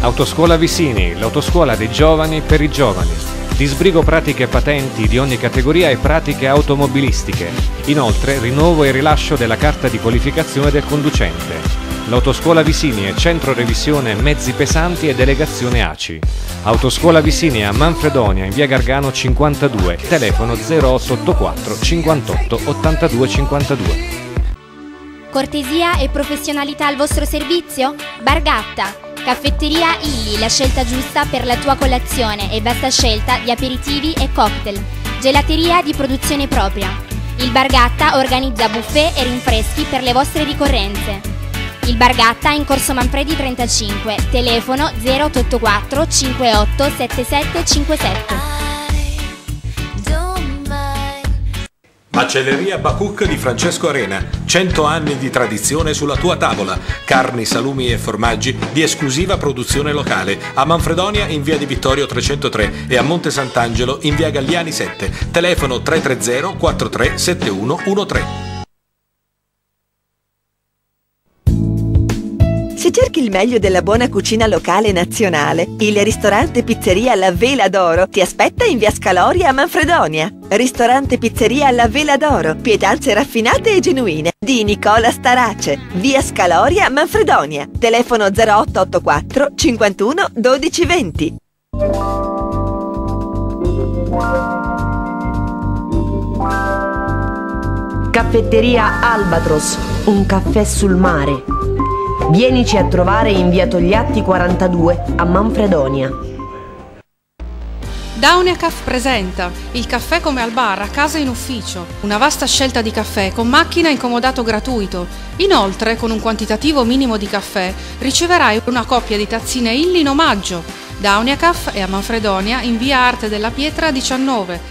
Autoscuola Visini, l'autoscuola dei giovani per i giovani. Disbrigo pratiche e patenti di ogni categoria e pratiche automobilistiche. Inoltre, rinnovo e rilascio della carta di qualificazione del conducente. L'Autoscuola Visini è centro revisione mezzi pesanti e delegazione ACI. Autoscuola Visini a Manfredonia in via Gargano 52, telefono 0884 58 82 52. Cortesia e professionalità al vostro servizio? Bargatta! Caffetteria Illy, la scelta giusta per la tua colazione e vasta scelta di aperitivi e cocktail. Gelateria di produzione propria. Il Bargatta organizza buffet e rinfreschi per le vostre ricorrenze. Il Bargatta in Corso Manfredi 35, telefono 0884 58 77 57. Macelleria Bacuc di Francesco Arena, 100 anni di tradizione sulla tua tavola, carni, salumi e formaggi di esclusiva produzione locale, a Manfredonia in via di Vittorio 303 e a Monte Sant'Angelo in via Galliani 7, telefono 330 43 7113. Se cerchi il meglio della buona cucina locale e nazionale, il ristorante pizzeria La Vela d'Oro ti aspetta in via Scaloria a Manfredonia. Ristorante pizzeria La Vela d'Oro, pietanze raffinate e genuine, di Nicola Starace, via Scaloria Manfredonia, telefono 0884 51 12 20. Caffetteria Albatros, un caffè sul mare. Vienici a trovare in via Togliatti 42 a Manfredonia. Dauniacaf presenta il caffè come al bar, a casa e in ufficio. Una vasta scelta di caffè con macchina in comodato gratuito. Inoltre, con un quantitativo minimo di caffè, riceverai una coppia di tazzine Illy in omaggio. Dauniacaf è a Manfredonia in via Arte della Pietra 19.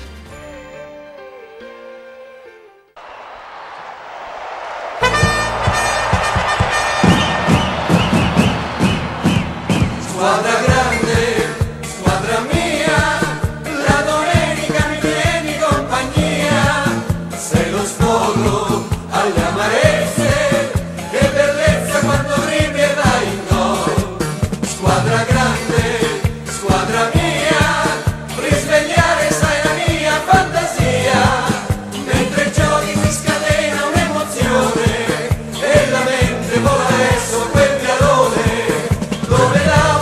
Squadra grande, squadra mia, la domenica mi vieni compagnia, sei lo sfogo alle amarezze, che bellezza quando ridi e vai in gol. Squadra grande, squadra mia, risvegliare sai la mia fantasia, mentre giochi si scatena un'emozione, e la mente vola verso quel piallone, dove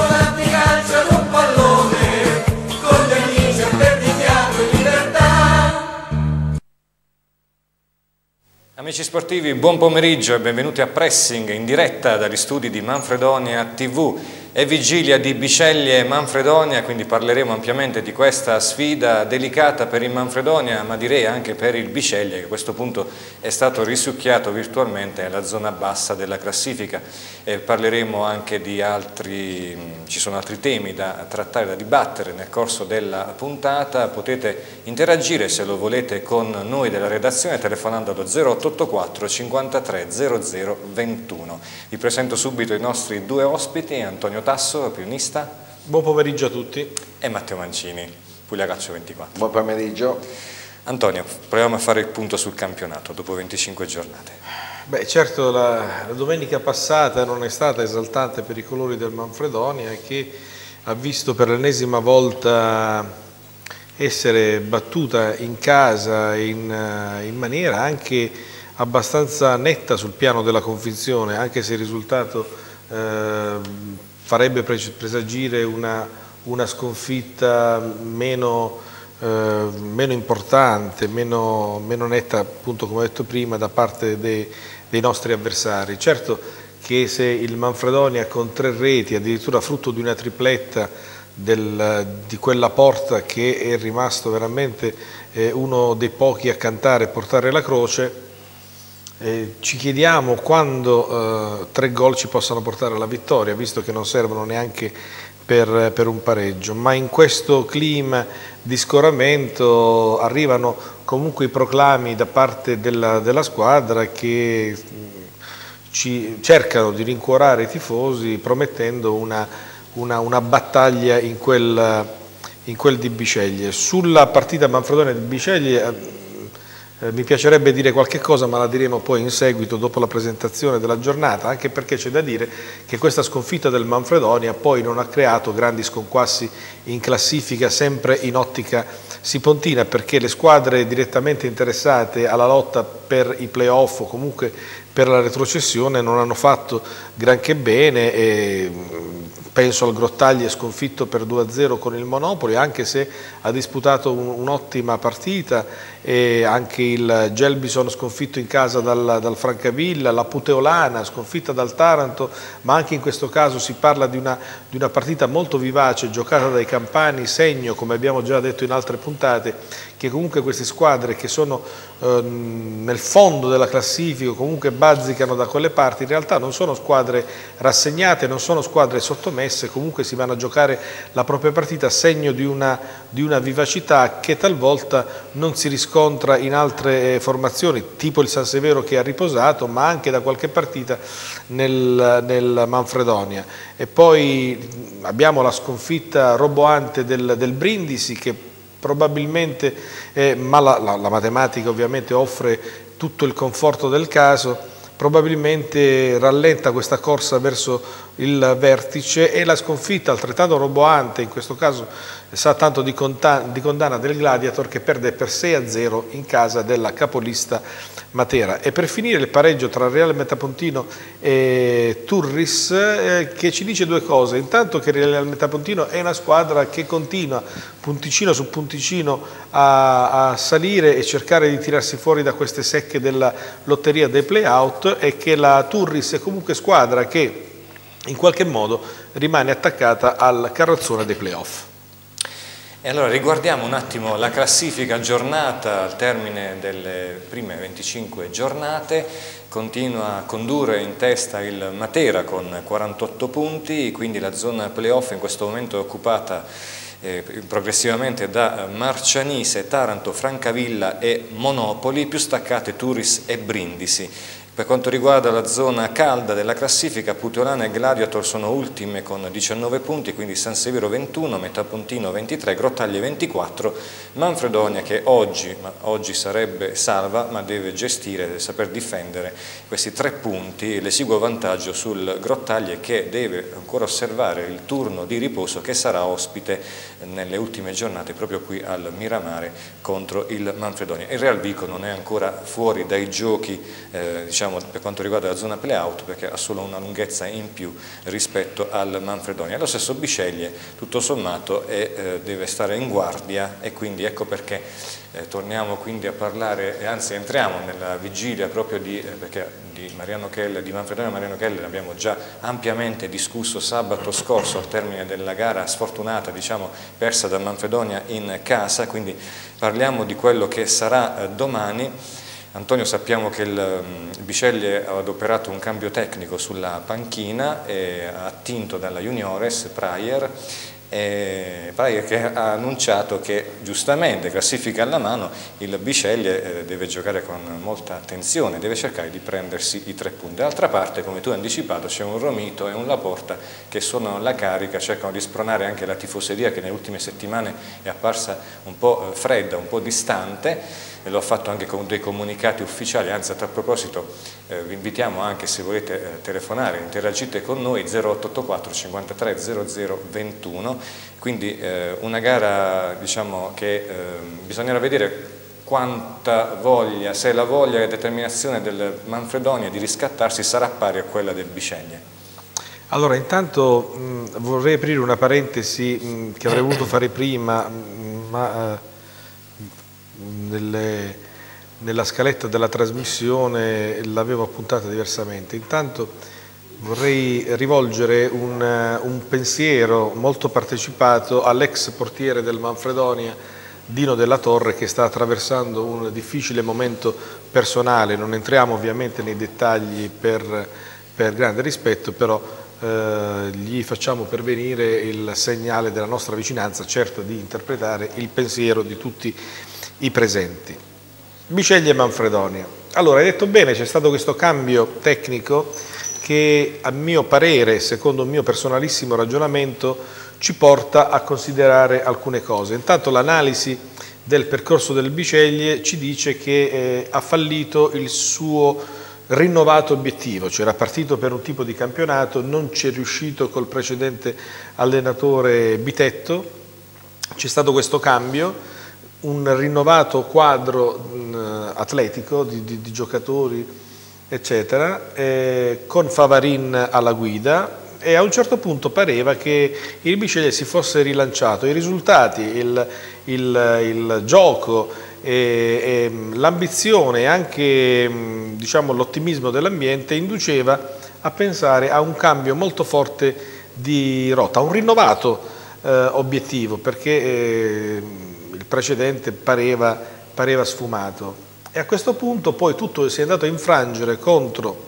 Amici sportivi, buon pomeriggio e benvenuti a Pressing in diretta dagli studi di Manfredonia TV. È vigilia di Biceglie e Manfredonia, quindi parleremo ampiamente di questa sfida delicata per il Manfredonia, ma direi anche per il Biceglie, che a questo punto è stato risucchiato virtualmente nella zona bassa della classifica. Parleremo anche di ci sono altri temi da trattare, da dibattere nel corso della puntata. Potete interagire, se lo volete, con noi della redazione telefonando allo 0884 53 00 21. Vi presento subito i nostri due ospiti: Antonio Tasso, opinionista. Buon pomeriggio a tutti. E Matteo Mancini, Puglia Calcio 24. Buon pomeriggio. Antonio, proviamo a fare il punto sul campionato dopo 25 giornate. Beh, certo la domenica passata non è stata esaltante per i colori del Manfredonia, che ha visto per l'ennesima volta essere battuta in casa in maniera anche abbastanza netta sul piano della convinzione, anche se il risultato farebbe presagire una sconfitta meno importante, meno netta, appunto, come ho detto prima, da parte dei nostri avversari. Certo che se il Manfredonia con 3 reti, addirittura frutto di una tripletta di quella Porta, che è rimasto veramente uno dei pochi a cantare e portare la croce, ci chiediamo quando 3 gol ci possano portare alla vittoria, visto che non servono neanche per un pareggio. Ma in questo clima di scoramento arrivano comunque i proclami da parte della squadra, che cercano di rincuorare i tifosi, promettendo una battaglia in quel di Biceglie. Sulla partita Manfredonia di Biceglie Mi piacerebbe dire qualche cosa, ma la diremo poi in seguito, dopo la presentazione della giornata, anche perché c'è da dire che questa sconfitta del Manfredonia poi non ha creato grandi sconquassi in classifica, sempre in ottica sipontina, perché le squadre direttamente interessate alla lotta per i playoff o comunque per la retrocessione non hanno fatto granché bene. Penso al Grottaglie sconfitto per 2-0 con il Monopoli, anche se ha disputato un'ottima partita, e anche il Gelbison sconfitto in casa dal Francavilla, la Puteolana sconfitta dal Taranto, ma anche in questo caso si parla di una partita molto vivace giocata dai campani, segno, come abbiamo già detto in altre puntate, che comunque queste squadre che sono nel fondo della classifica, comunque bazzicano da quelle parti, in realtà non sono squadre rassegnate, non sono squadre sottomesse, comunque si vanno a giocare la propria partita, segno di una vivacità che talvolta non si riscontra in altre formazioni, tipo il San Severo che ha riposato, ma anche da qualche partita nel Manfredonia. E poi abbiamo la sconfitta roboante del Brindisi, che probabilmente, ma la matematica ovviamente offre tutto il conforto del caso, probabilmente rallenta questa corsa verso il vertice, e la sconfitta altrettanto roboante, in questo caso sa tanto di condanna del Gladiator, che perde per 6-0 in casa della capolista Matera. E per finire il pareggio tra Reale Metapontino e Turris, che ci dice due cose: intanto che il Reale Metapontino è una squadra che continua punticino su punticino a salire e cercare di tirarsi fuori da queste secche della lotteria dei play-out, e che la Turris è comunque squadra che in qualche modo rimane attaccata al carrozzone dei play-off. E allora riguardiamo un attimo la classifica aggiornata al termine delle prime 25 giornate. Continua a condurre in testa il Matera con 48 punti, quindi la zona playoff in questo momento è occupata progressivamente da Marcianise, Taranto, Francavilla e Monopoli, più staccate Turris e Brindisi. Per quanto riguarda la zona calda della classifica, Puteolana e Gladiator sono ultime con 19 punti, quindi San Severo 21, Metapontino 23, Grottaglie 24, Manfredonia, che oggi sarebbe salva, ma deve gestire, deve saper difendere questi 3 punti, l'esiguo vantaggio sul Grottaglie, che deve ancora osservare il turno di riposo che sarà ospite nelle ultime giornate proprio qui al Miramare contro il Manfredonia. Il Real Vico non è ancora fuori dai giochi, diciamo, per quanto riguarda la zona play-out, perché ha solo una lunghezza in più rispetto al Manfredonia. Lo stesso Bisceglie, tutto sommato, deve stare in guardia, e quindi ecco perché torniamo quindi a parlare, anzi entriamo nella vigilia proprio perché di Mariano Keller, di Manfredonia e Mariano Keller abbiamo già ampiamente discusso sabato scorso al termine della gara sfortunata, diciamo, persa da Manfredonia in casa, quindi parliamo di quello che sarà domani. Antonio, sappiamo che il Bisceglie ha adoperato un cambio tecnico sulla panchina, attinto dalla Juniores, Prayer che ha annunciato che giustamente, classifica alla mano, il Bisceglie deve giocare con molta attenzione, deve cercare di prendersi i 3 punti. D'altra parte, come tu hai anticipato, c'è un Romito e un Laporta che sono alla carica, cercano di spronare anche la tifoseria, che nelle ultime settimane è apparsa un po' fredda, un po' distante, e lo ha fatto anche con dei comunicati ufficiali. Anzi, a tal proposito vi invitiamo anche, se volete telefonare, interagite con noi, 0884 53 00 21, quindi una gara, diciamo, che bisognerà vedere quanta voglia, se la voglia e la determinazione del Manfredonia di riscattarsi sarà pari a quella del Bisceglie. Allora, intanto vorrei aprire una parentesi che avrei voluto fare prima, ma nella scaletta della trasmissione l'avevo appuntata diversamente. Intanto vorrei rivolgere un pensiero molto partecipato all'ex portiere del Manfredonia, Dino Della Torre, che sta attraversando un difficile momento personale. Non entriamo ovviamente nei dettagli per grande rispetto, però gli facciamo pervenire il segnale della nostra vicinanza, certo di interpretare il pensiero di tutti i presenti. Bisceglie e Manfredonia. Allora, hai detto bene, c'è stato questo cambio tecnico che, a mio parere, secondo un mio personalissimo ragionamento, ci porta a considerare alcune cose. Intanto l'analisi del percorso del Biceglie ci dice che ha fallito il suo rinnovato obiettivo, cioè era partito per un tipo di campionato, non ci è riuscito col precedente allenatore Bitetto, c'è stato questo cambio, un rinnovato quadro atletico di giocatori eccetera, con Favarin alla guida, e a un certo punto pareva che il Biceglie si fosse rilanciato, i risultati, il gioco, l'ambizione e anche diciamo, l'ottimismo dell'ambiente induceva a pensare a un cambio molto forte di rotta, a un rinnovato obiettivo, perché il precedente pareva sfumato. E a questo punto poi tutto si è andato a infrangere contro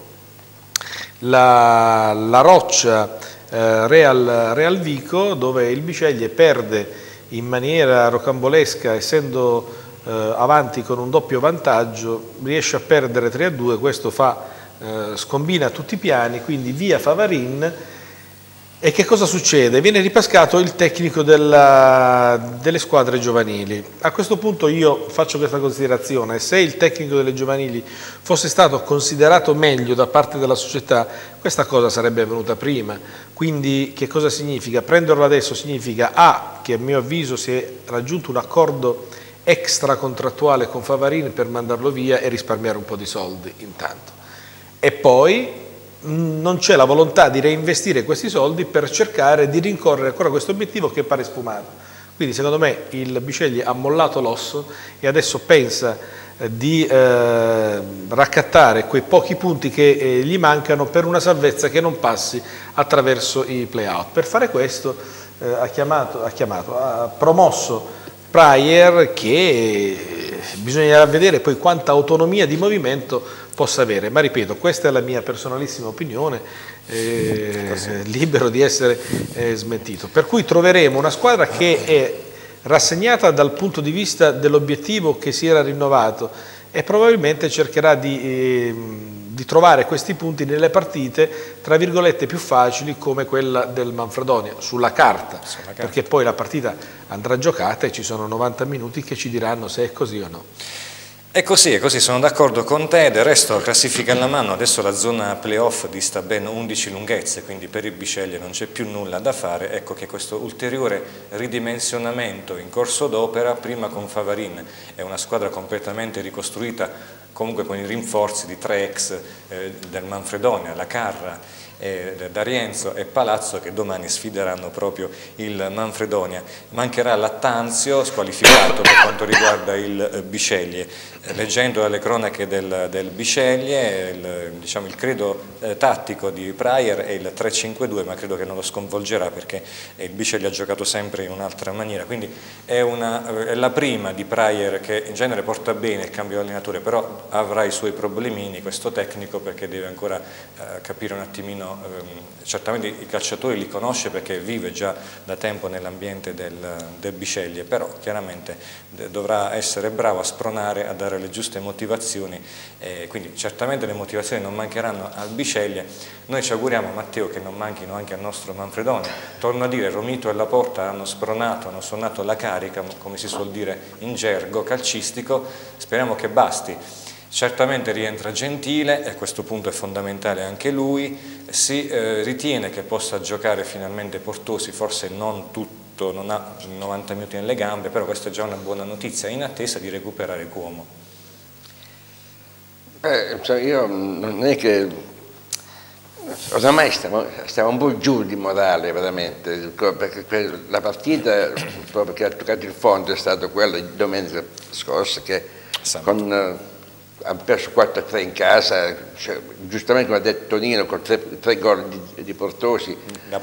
la roccia Real Vico, dove il Biceglie perde in maniera rocambolesca, essendo avanti con un doppio vantaggio, riesce a perdere 3-2, questo scombina tutti i piani, quindi via Favarin. E che cosa succede? Viene ripescato il tecnico delle squadre giovanili. A questo punto io faccio questa considerazione: se il tecnico delle giovanili fosse stato considerato meglio da parte della società, questa cosa sarebbe avvenuta prima. Quindi che cosa significa? Prenderlo adesso significa che a mio avviso si è raggiunto un accordo extra contrattuale con Favarin per mandarlo via e risparmiare un po' di soldi intanto. E poi non c'è la volontà di reinvestire questi soldi per cercare di rincorrere ancora questo obiettivo che pare sfumato. Quindi secondo me il Biceglie ha mollato l'osso e adesso pensa di raccattare quei pochi punti che gli mancano per una salvezza che non passi attraverso i play-out. Per fare questo ha promosso Prayer, che bisognerà vedere poi quanta autonomia di movimento possa avere, ma ripeto, questa è la mia personalissima opinione, libero di essere smentito. Per cui troveremo una squadra che è rassegnata dal punto di vista dell'obiettivo che si era rinnovato e probabilmente cercherà di trovare questi punti nelle partite tra virgolette più facili, come quella del Manfredonia, sulla carta, perché poi la partita andrà giocata e ci sono 90 minuti che ci diranno se è così o no. È così, sono d'accordo con te. Del resto, classifica alla mano, adesso la zona playoff dista ben 11 lunghezze, quindi per il Biceglie non c'è più nulla da fare. Ecco che questo ulteriore ridimensionamento in corso d'opera, prima con Favarin, è una squadra completamente ricostruita, comunque con i rinforzi di 3 ex del Manfredonia, la Carra, D'Arienzo e Palazzo, che domani sfideranno proprio il Manfredonia. Mancherà Lattanzio, squalificato per quanto riguarda il Biceglie. Leggendo dalle cronache del Biceglie, diciamo, il credo tattico di Prayer è il 3-5-2, ma credo che non lo sconvolgerà, perché il Biceglie ha giocato sempre in un'altra maniera, quindi è la prima di Prayer, che in genere porta bene il cambio di allenatore, però avrà i suoi problemini questo tecnico, perché deve ancora capire un attimino. Certamente i calciatori li conosce perché vive già da tempo nell'ambiente del Biceglie, però chiaramente dovrà essere bravo a spronare, a dare le giuste motivazioni, quindi certamente le motivazioni non mancheranno al Biceglie. Noi ci auguriamo, Matteo, che non manchino anche al nostro Manfredonia. Torno a dire, Romito e Laporta hanno spronato, hanno suonato la carica, come si suol dire in gergo calcistico, speriamo che basti. Certamente rientra Gentile, e a questo punto è fondamentale anche lui. Si ritiene che possa giocare finalmente Portosi, forse non tutto, non ha 90 minuti nelle gambe, però questa è già una buona notizia, in attesa di recuperare Cuomo. Io non è che oramai stiamo un po' giù di morale veramente, perché la partita proprio che ha toccato il fondo è stata quella di domenica scorsa, che hanno perso 4-3 in casa, cioè, giustamente come ha detto Tonino, con tre gol di Portosi,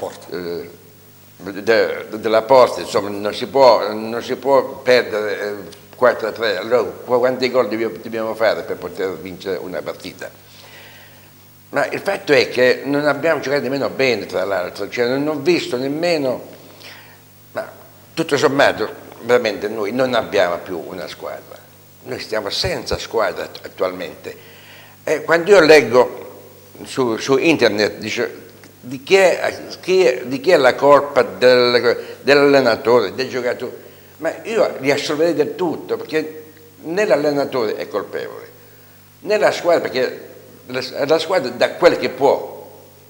della Porta, insomma non si può perdere 4-3, allora quanti gol dobbiamo fare per poter vincere una partita? Ma il fatto è che non abbiamo giocato nemmeno bene, tra l'altro, cioè non ho visto nemmeno, ma tutto sommato veramente noi non abbiamo più una squadra. Noi stiamo senza squadra attualmente. Quando io leggo su internet, dice, di chi è la colpa dell'allenatore, del giocatore? ma io li assolverei del tutto, perché né l'allenatore è colpevole, né la squadra, perché la squadra dà quel che può,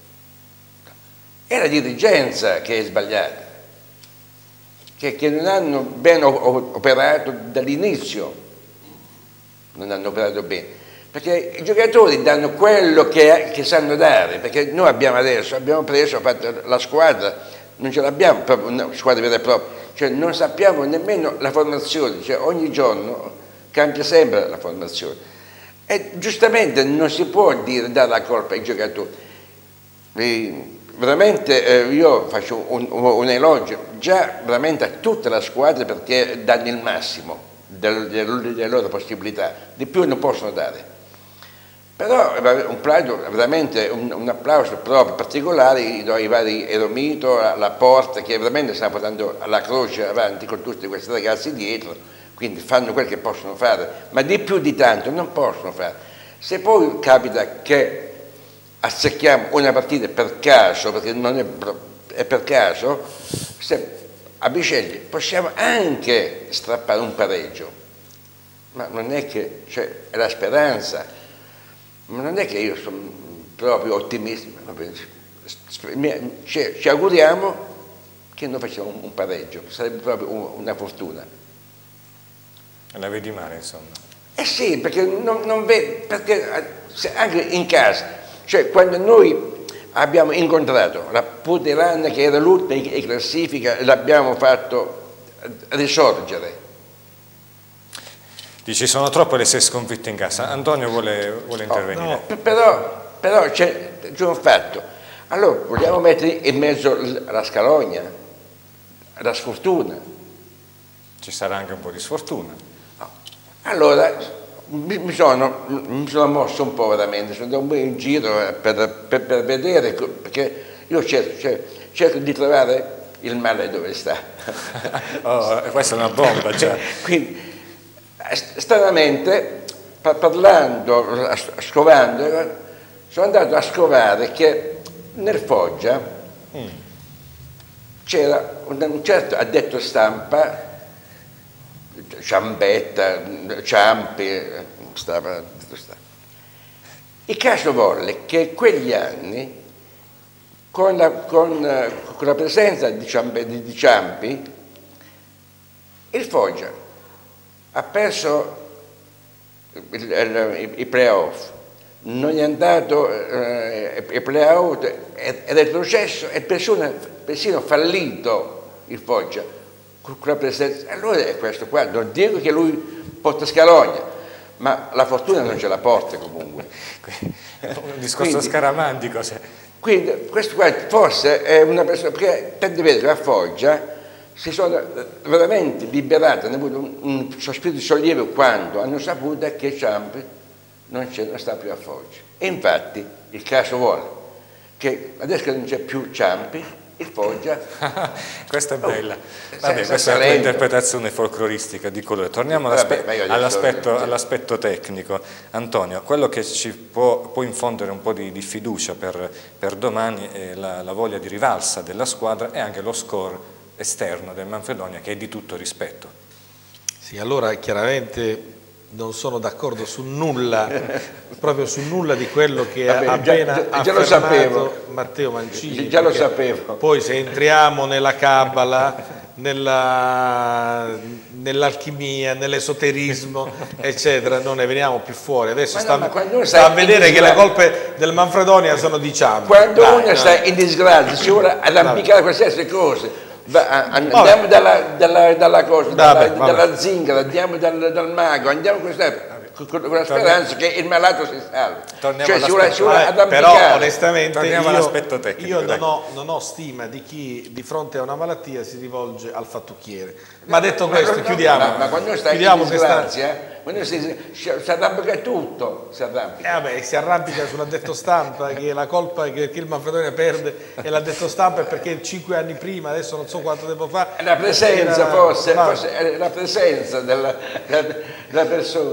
è la dirigenza che è sbagliata, che non hanno ben operato dall'inizio, non hanno operato bene, perché i giocatori danno quello che sanno dare, perché noi abbiamo fatto la squadra, non ce l'abbiamo proprio una squadra vera e propria, cioè non sappiamo nemmeno la formazione, cioè ogni giorno cambia sempre la formazione e giustamente non si può dare la colpa ai giocatori. Veramente io faccio un elogio già veramente a tutta la squadra, perché danno il massimo delle loro possibilità, di più non possono dare. Però veramente un applauso proprio particolare ai vari Eromito, alla Porta, che veramente stanno portando la croce avanti con tutti questi ragazzi dietro, quindi fanno quel che possono fare, ma di più di tanto non possono fare. Se poi capita che azzecchiamo una partita per caso, perché non è per caso, a Bisceglie possiamo anche strappare un pareggio, ma non è che è la speranza, ma non è che io sono proprio ottimista, ci auguriamo che noi facciamo un pareggio, sarebbe proprio una fortuna. La vedi male, insomma? Eh sì, perché non vedo, perché anche in casa, cioè quando noi abbiamo incontrato la Puderana che era l'ultima in classifica, l'abbiamo fatto risorgere. Dici, sono troppe le 6 sconfitte in casa. Antonio vuole intervenire. No, però c'è un fatto. Allora, vogliamo mettere in mezzo la scalogna, la sfortuna. Ci sarà anche un po' di sfortuna. Allora, mi sono mosso un po' veramente, sono andato un po' in giro per vedere, perché io cerco di trovare il male dove sta. Questa è una bomba già. Quindi, stranamente, parlando, scovando, sono andato a scovare che nel Foggia c'era un certo addetto stampa, Ciambetta, Ciampi, il caso volle che quegli anni, con la presenza di Ciampi, il Foggia ha perso i playoff, non è andato ai playout, è retrocesso e persino fallito il Foggia con la presenza. Allora è questo qua, non dico che lui porta scalogna, ma la fortuna non ce la porta comunque. Un discorso scaramantico. Quindi questo qua forse è una persona, perché tante volte a Foggia si sono veramente liberati, hanno avuto un sospiro di sollievo quando hanno saputo che Ciampi non sta più a Foggia. E infatti il caso vuole che adesso che non c'è più Ciampi, il Foggia. Questa è bella. Vabbè, questa è la tua interpretazione folcloristica di colore. Torniamo all'aspetto tecnico. Antonio, quello che ci può infondere un po' di fiducia per domani è la voglia di rivalsa della squadra e anche lo score esterno del Manfredonia, che è di tutto rispetto. Sì, allora chiaramente non sono d'accordo su nulla, proprio su nulla di quello che ha appena affermato Matteo Mancini. Già lo sapevo. Poi se entriamo nella cabala, nell'alchimia, nell'esoterismo, eccetera, non ne veniamo più fuori. Adesso sta a vedere che le colpe del Manfredonia sono di Ciampi. Quando uno sta in disgrazia, si vuole arrampicare qualsiasi cosa. Andiamo dalla zingara, andiamo dal mago, andiamo con la speranza che il malato si salvi. Però onestamente tecnico, io non ho stima di chi di fronte a una malattia si rivolge al fattucchiere. Ma detto questo, chiudiamo. Ma quando stai in disgrazia, quando si arrampica tutto, si arrampica sull'addetto stampa, che la colpa che il Manfredonia perde è l'addetto stampa, è perché 5 anni prima, adesso non so quanto tempo fa, la presenza forse è la presenza della persona. E la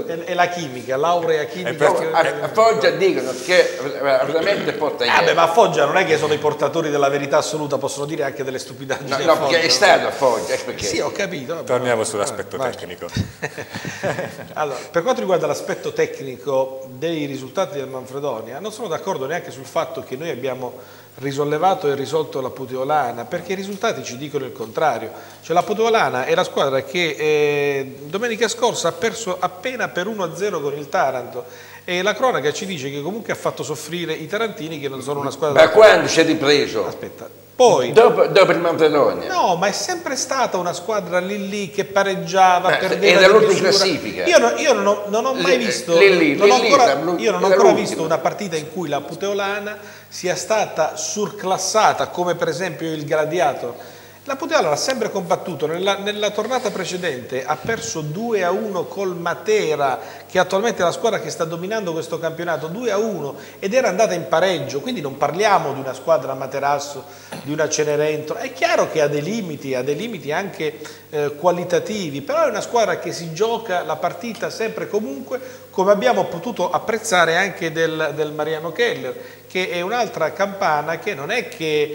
chimica, laurea chimica. A Foggia dicono che veramente porta ieri. Ma a Foggia non è che sono i portatori della verità assoluta, possono dire anche delle stupidaggini. No, perché è stato a Foggia. Sì, ho capito. Vabbè, torniamo sull'aspetto tecnico. Allora, per quanto riguarda l'aspetto tecnico dei risultati del Manfredonia, non sono d'accordo neanche sul fatto che noi abbiamo risollevato e risolto la Puteolana, perché i risultati ci dicono il contrario. Cioè, la Puteolana è la squadra che domenica scorsa ha perso appena per 1-0 con il Taranto, e la cronaca ci dice che comunque ha fatto soffrire i tarantini, che non sono una squadra... Ma quando si è ripreso? Aspetta, poi... Dopo il Manfredonia? No, ma è sempre stata una squadra lì che pareggiava, perdeva era di l'ultima misura. classifica. Io non ho mai visto, io non ho ancora visto una partita in cui la Puteolana sia stata surclassata, come per esempio il Gladiato. La Puteolana ha sempre combattuto, nella tornata precedente ha perso 2-1 col Matera, che attualmente è la squadra che sta dominando questo campionato, 2-1, ed era andata in pareggio, quindi non parliamo di una squadra Materasso, di una Cenerentola. È chiaro che ha dei limiti anche qualitativi, però è una squadra che si gioca la partita sempre e comunque, come abbiamo potuto apprezzare anche del Mariano Keller, che è un'altra campana che non è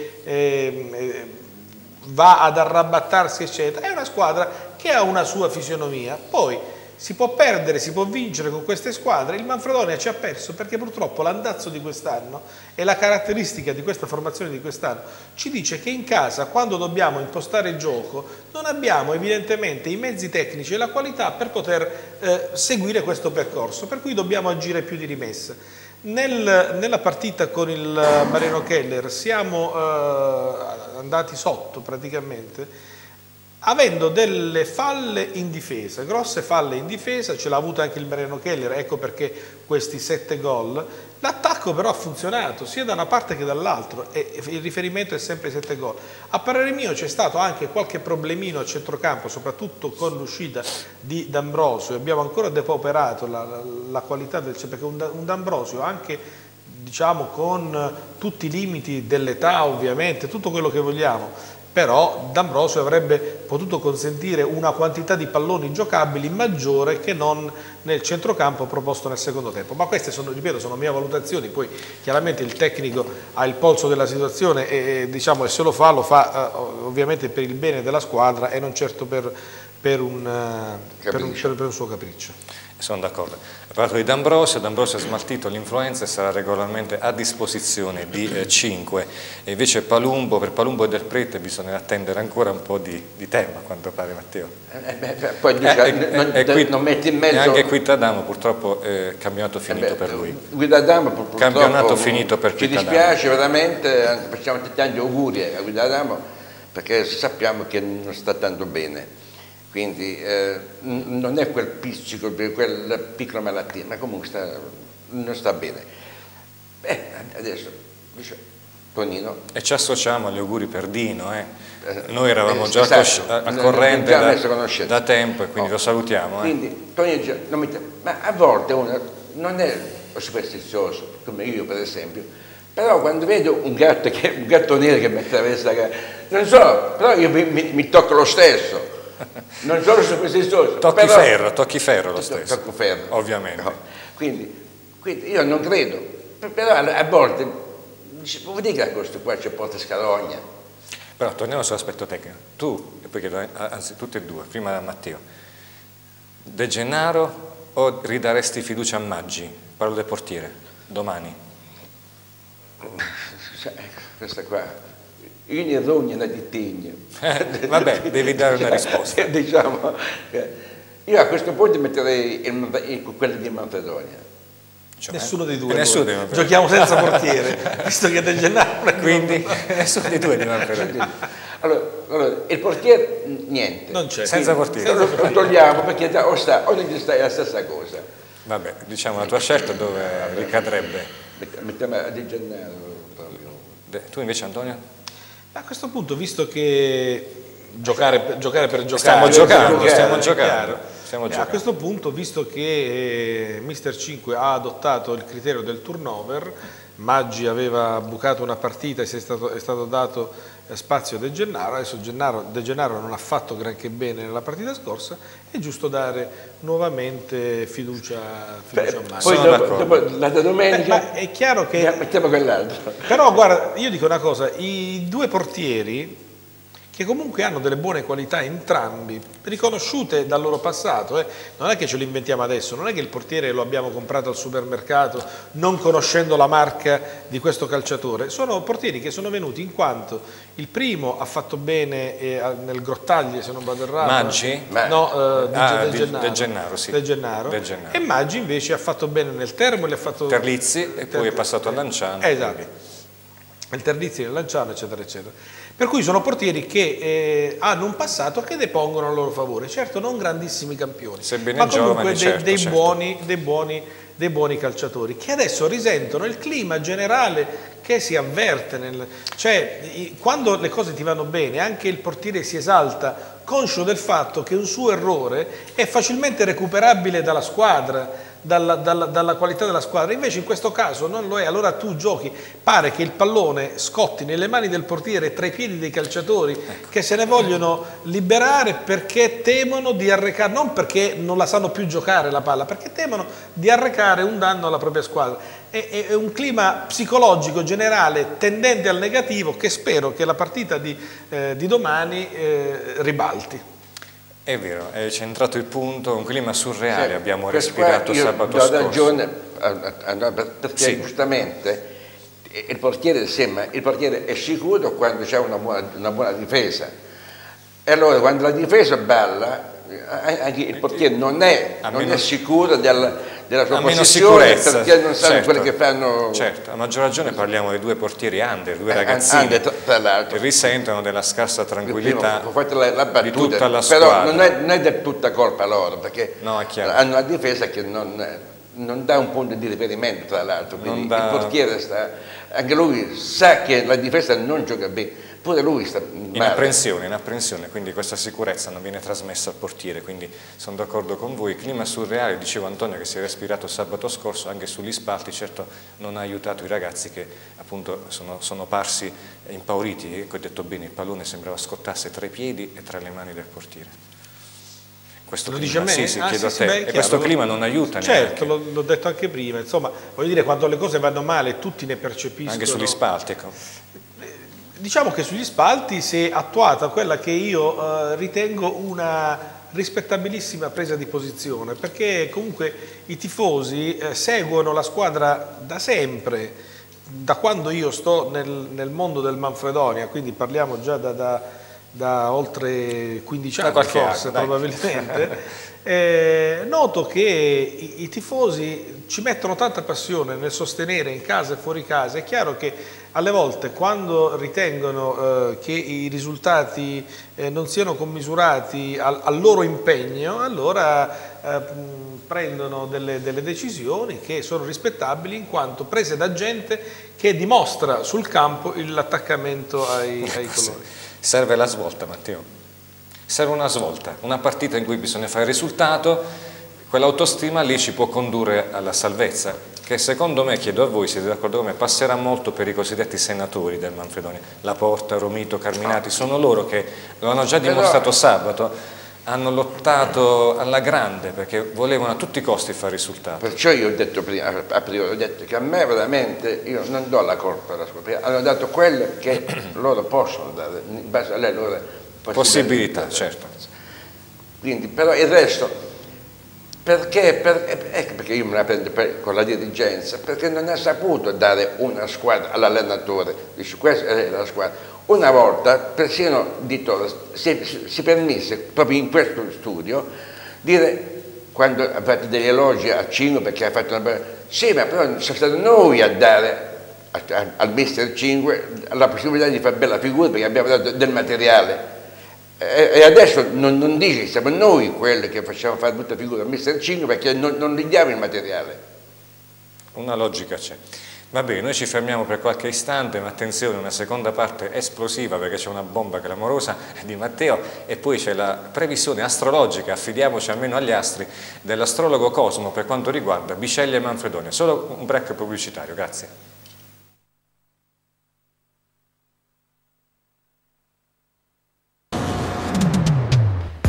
che va ad arrabattarsi eccetera, è una squadra che ha una sua fisionomia. Poi si può perdere, si può vincere con queste squadre. Il Manfredonia ci ha perso perché purtroppo l'andazzo di quest'anno e la caratteristica di questa formazione di quest'anno ci dice che in casa, quando dobbiamo impostare il gioco, non abbiamo evidentemente i mezzi tecnici e la qualità per poter seguire questo percorso, per cui dobbiamo agire più di rimessa. Nella partita con il Mariano Keller siamo andati sotto praticamente, avendo delle falle in difesa, grosse falle in difesa, ce l'ha avuta anche il Mariano Keller, ecco perché questi 7 gol. L'attacco però ha funzionato sia da una parte che dall'altro, e il riferimento è sempre 7 gol. A parere mio c'è stato anche qualche problemino a centrocampo, soprattutto con l'uscita di D'Ambrosio. Abbiamo ancora depauperato la qualità del, perché un D'Ambrosio, anche diciamo con tutti i limiti dell'età ovviamente, tutto quello che vogliamo, però D'Ambrosio avrebbe potuto consentire una quantità di palloni giocabili maggiore che non nel centrocampo proposto nel secondo tempo. Ma queste sono, ripeto, sono mie valutazioni, poi chiaramente il tecnico ha il polso della situazione e se lo fa ovviamente per il bene della squadra e non certo per un suo capriccio. Sono d'accordo. Ha parlato di D'Ambrosio ha smaltito l'influenza e sarà regolarmente a disposizione di 5, e invece per Palumbo e Del Prete bisogna attendere ancora un po' di tempo, a quanto pare, Matteo. Poi non metti in mezzo... E anche Quittadamo purtroppo campionato finito per lui. Quittadamo purtroppo campionato finito per ci Quittadamo. Dispiace veramente, facciamo tanti auguri a Quittadamo, perché sappiamo che non sta tanto bene. Quindi non è quel pizzico, quella piccola malattia, ma comunque non sta bene. Adesso dice Tonino. E ci associamo agli auguri per Dino. Noi eravamo già al corrente da tempo, e quindi lo salutiamo. Quindi Tonino dice, ma a volte uno non è superstizioso, come io per esempio, però quando vedo un gatto nero che mi attraversa, non so, però io mi tocco lo stesso. Non sono superstizioso. Tocchi ferro lo stesso. Tocco ferro. Ovviamente. No. Quindi io non credo. Però a volte vuol dire che questo qua ci porta scalogna. Però torniamo sull'aspetto tecnico. Tu, anzi tutti e due, prima da Matteo, De Gennaro o ridaresti fiducia a Maggi? Parlo del portiere, domani. Questa qua. Io ne rogno una di tegno. Vabbè, devi dare una risposta. Diciamo, io a questo punto metterei quello di Manfredonia. Cioè, nessuno dei due. Giochiamo senza portiere, visto che De Gennaro. Quindi nessuno dei due di Manfredonia. Allora, il portiere niente. Non c'è. Senza portiere. Lo togliamo perché o non sta la stessa cosa. Vabbè, diciamo la tua scelta dove ricadrebbe? Mettiamo a De Gennaro. Tu invece, Antonio? A questo punto, visto che giocare per giocare, stiamo giocando. A questo punto, visto che Mister 5 ha adottato il criterio del turnover, Maggi aveva bucato una partita e è stato dato spazio De Gennaro. Adesso De Gennaro non ha fatto granché bene nella partita scorsa, è giusto dare nuovamente fiducia a Maggi. Poi dopo la domenica ma è chiaro che mettiamo quell'altro. però guarda, io dico una cosa, i due portieri che comunque hanno delle buone qualità entrambi, riconosciute dal loro passato, non è che ce lo inventiamo adesso, non è che il portiere lo abbiamo comprato al supermercato non conoscendo la marca di questo calciatore, sono portieri che sono venuti in quanto il primo ha fatto bene nel Grottaglie, se non vado errato. Maggi? No, De Gennaro, sì. De Gennaro. E Maggi invece ha fatto bene nel Termo e Terlizzi e poi è passato a Lanciano. Esatto, il Terlizzi nel Lanciano, eccetera, eccetera. Per cui sono portieri che hanno un passato che depongono a loro favore, certo non grandissimi campioni, sebbene ma comunque giovani, dei buoni calciatori, che adesso risentono il clima generale che si avverte, cioè quando le cose ti vanno bene anche il portiere si esalta, conscio del fatto che un suo errore è facilmente recuperabile dalla squadra, dalla qualità della squadra, invece in questo caso non lo è, allora tu giochi, pare che il pallone scotti nelle mani del portiere tra i piedi dei calciatori che se ne vogliono liberare perché temono di arrecare, non perché non la sanno più giocare la palla, perché temono di arrecare un danno alla propria squadra. È un clima psicologico generale tendente al negativo che spero che la partita di domani ribalti. È vero, è centrato il punto, un clima surreale abbiamo respirato sabato scorso. Do ragione, perché giustamente il portiere è sicuro quando c'è una buona difesa. E allora quando la difesa balla, anche il portiere non è sicuro della sua posizione perché non sanno quello che fanno. Certo, a maggior ragione parliamo di due portieri under, due ragazzini che risentono della scarsa tranquillità di tutta la squadra. Però non è del tutta colpa loro, perché hanno una difesa che non dà un punto di riferimento, tra l'altro, quindi il portiere anche lui sa che la difesa non gioca bene. Pure lui sta in apprensione, quindi questa sicurezza non viene trasmessa al portiere, quindi sono d'accordo con voi. Clima surreale, diceva Antonio, che si è respirato sabato scorso anche sugli spalti, certo non ha aiutato i ragazzi che appunto sono parsi impauriti, ecco, ho detto bene, il pallone sembrava scottasse tra i piedi e tra le mani del portiere. Questo lo clima, dice a me? Sì, chiedo a te. E questo clima non aiuta neanche. Certo, l'ho detto anche prima, insomma, voglio dire, quando le cose vanno male tutti ne percepiscono. Anche sugli spalti, ecco. Diciamo che sugli spalti si è attuata quella che io ritengo una rispettabilissima presa di posizione, perché comunque i tifosi seguono la squadra da sempre, da quando io sto nel mondo del Manfredonia, quindi parliamo già da oltre 15 anni forse, probabilmente. Noto che i tifosi ci mettono tanta passione nel sostenere in casa e fuori casa. È chiaro che alle volte quando ritengono che i risultati non siano commisurati al loro impegno, allora prendono delle decisioni che sono rispettabili in quanto prese da gente che dimostra sul campo l'attaccamento ai colori. Serve la svolta, Matteo. Serve una svolta, una partita in cui bisogna fare il risultato, quell'autostima lì ci può condurre alla salvezza, che secondo me, chiedo a voi, siete d'accordo con me, passerà molto per i cosiddetti senatori del Manfredonia, Laporta, Romito, Carminati, sono loro che lo hanno già dimostrato sabato, hanno lottato alla grande perché volevano a tutti i costi fare il risultato. Perciò io ho detto prima, a priori, ho detto che a me veramente, io non do la colpa alla squadra, hanno dato quello che loro possono dare, in base alle loro possibilità, certo. Quindi, però il resto, perché io me la prendo con la dirigenza, perché non ha saputo dare una squadra all'allenatore, dice questa è la squadra. Una volta persino Di Torres si permise, proprio in questo studio, dire, quando ha fatto degli elogi a Cinque perché ha fatto una bella... Sì, ma però siamo stati noi a dare al mister Cinque la possibilità di fare bella figura perché abbiamo dato del materiale. E adesso non dice, siamo noi quelli che facciamo fare brutta figura al mister Cinque perché non gli diamo il materiale. Una logica c'è. Va bene, noi ci fermiamo per qualche istante, ma attenzione, una seconda parte esplosiva perché c'è una bomba clamorosa di Matteo e poi c'è la previsione astrologica, affidiamoci almeno agli astri, dell'astrologo Cosmo per quanto riguarda Bisceglie e Manfredonia. Solo un break pubblicitario, grazie.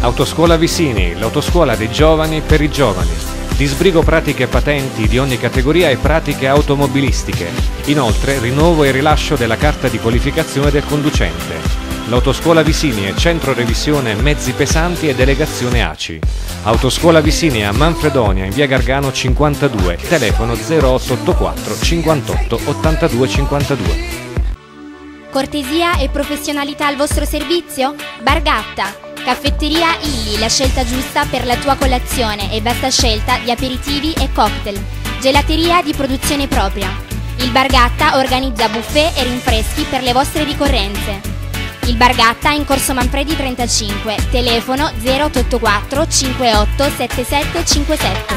Autoscuola Visini, l'autoscuola dei giovani per i giovani. Disbrigo pratiche e patenti di ogni categoria e pratiche automobilistiche. Inoltre rinnovo e rilascio della carta di qualificazione del conducente. L'Autoscuola Visini è centro revisione mezzi pesanti e delegazione ACI. Autoscuola Visini a Manfredonia in via Gargano 52, telefono 0884 58 82 52. Cortesia e professionalità al vostro servizio? Bargatta, caffetteria Illy, la scelta giusta per la tua colazione e vasta scelta di aperitivi e cocktail. Gelateria di produzione propria. Il Bargatta organizza buffet e rinfreschi per le vostre ricorrenze. Il Bargatta in Corso Manfredi 35, telefono 0884 58 77 57.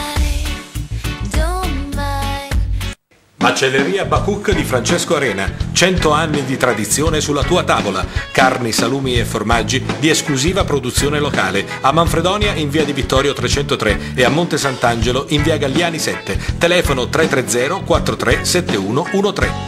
Macelleria Bacuc di Francesco Arena, 100 anni di tradizione sulla tua tavola, carni, salumi e formaggi di esclusiva produzione locale, a Manfredonia in via di Vittorio 303 e a Monte Sant'Angelo in via Galliani 7, telefono 330 43 7113.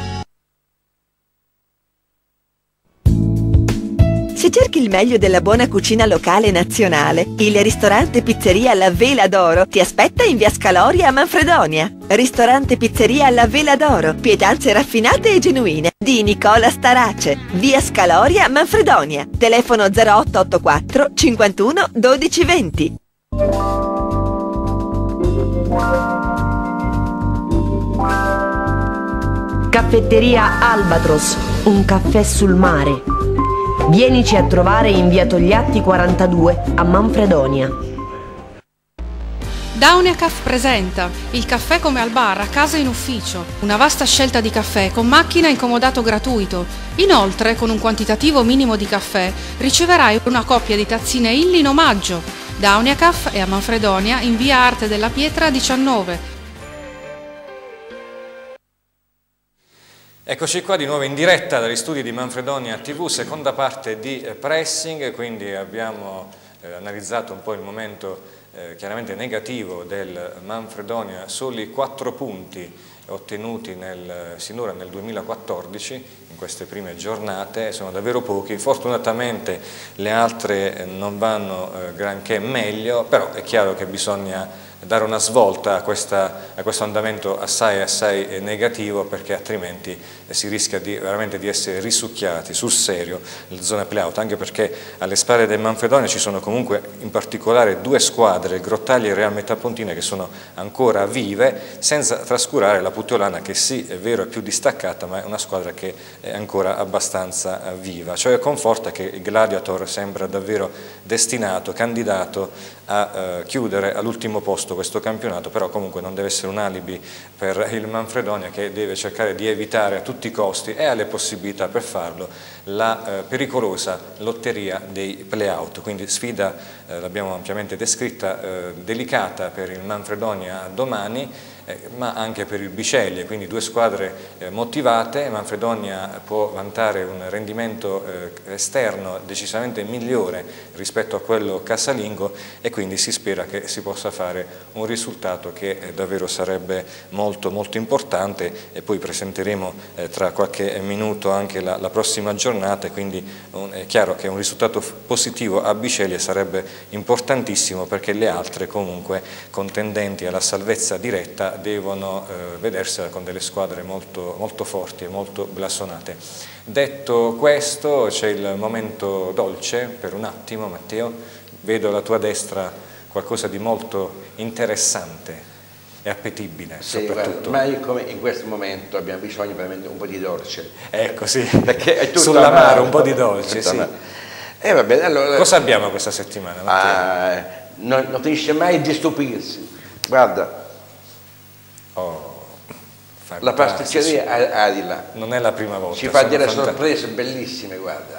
Se cerchi il meglio della buona cucina locale nazionale, il ristorante pizzeria La Vela d'Oro ti aspetta in via Scaloria a Manfredonia. Ristorante pizzeria La Vela d'Oro, pietanze raffinate e genuine di Nicola Starace, via Scaloria a Manfredonia. Telefono 0884 51 12 20. Caffetteria Albatros, un caffè sul mare. Vienici a trovare in via Togliatti 42 a Manfredonia. Dauniacaf presenta il caffè come al bar, a casa e in ufficio. Una vasta scelta di caffè con macchina in comodato gratuito. Inoltre, con un quantitativo minimo di caffè, riceverai una coppia di tazzine Illy in omaggio. Dauniacaf è a Manfredonia in via Arte della Pietra 19. Eccoci qua di nuovo in diretta dagli studi di Manfredonia TV, seconda parte di pressing, quindi abbiamo analizzato un po' il momento chiaramente negativo del Manfredonia, soli 4 punti ottenuti sinora nel 2014, in queste prime giornate, sono davvero pochi. Fortunatamente le altre non vanno granché meglio, però è chiaro che bisogna dare una svolta a questo andamento assai negativo, perché altrimenti si rischia veramente di essere risucchiati sul serio nella zona play-out, anche perché alle spalle del Manfredonia ci sono comunque in particolare 2 squadre, il Grottaglia e il Real Metapontina, che sono ancora vive, senza trascurare la Puteolana, che sì, è vero, è più distaccata, ma è una squadra che è ancora abbastanza viva. Cioè conforta che il Gladiator sembra davvero destinato, candidato a chiudere all'ultimo posto questo campionato, però comunque non deve essere un alibi per il Manfredonia, che deve cercare di evitare a tutti i costi, e ha le possibilità per farlo, la pericolosa lotteria dei play-out. Quindi sfida, l'abbiamo ampiamente descritta, delicata per il Manfredonia domani, ma anche per il Biceglie, quindi 2 squadre motivate. Manfredonia può vantare un rendimento esterno decisamente migliore rispetto a quello casalingo, e quindi si spera che si possa fare un risultato che davvero sarebbe molto importante, e poi presenteremo tra qualche minuto anche la prossima giornata, quindi è chiaro che un risultato positivo a Biceglie sarebbe importantissimo, perché le altre comunque contendenti alla salvezza diretta devono vedersela con delle squadre molto forti e molto blasonate. Detto questo, c'è il momento dolce per un attimo. Matteo, vedo alla tua destra qualcosa di molto interessante e appetibile, sì, soprattutto. Guarda, ma come in questo momento abbiamo bisogno veramente un po' di dolce. Ecco, sì, perché è tutto sull'amaro un po' di dolce, sì. Va bene, allora, cosa abbiamo questa settimana, Matteo? Non finisce mai di stupirsi. Guarda, la pasticceria Adila non è la prima volta, ci fa delle sorprese bellissime, guarda,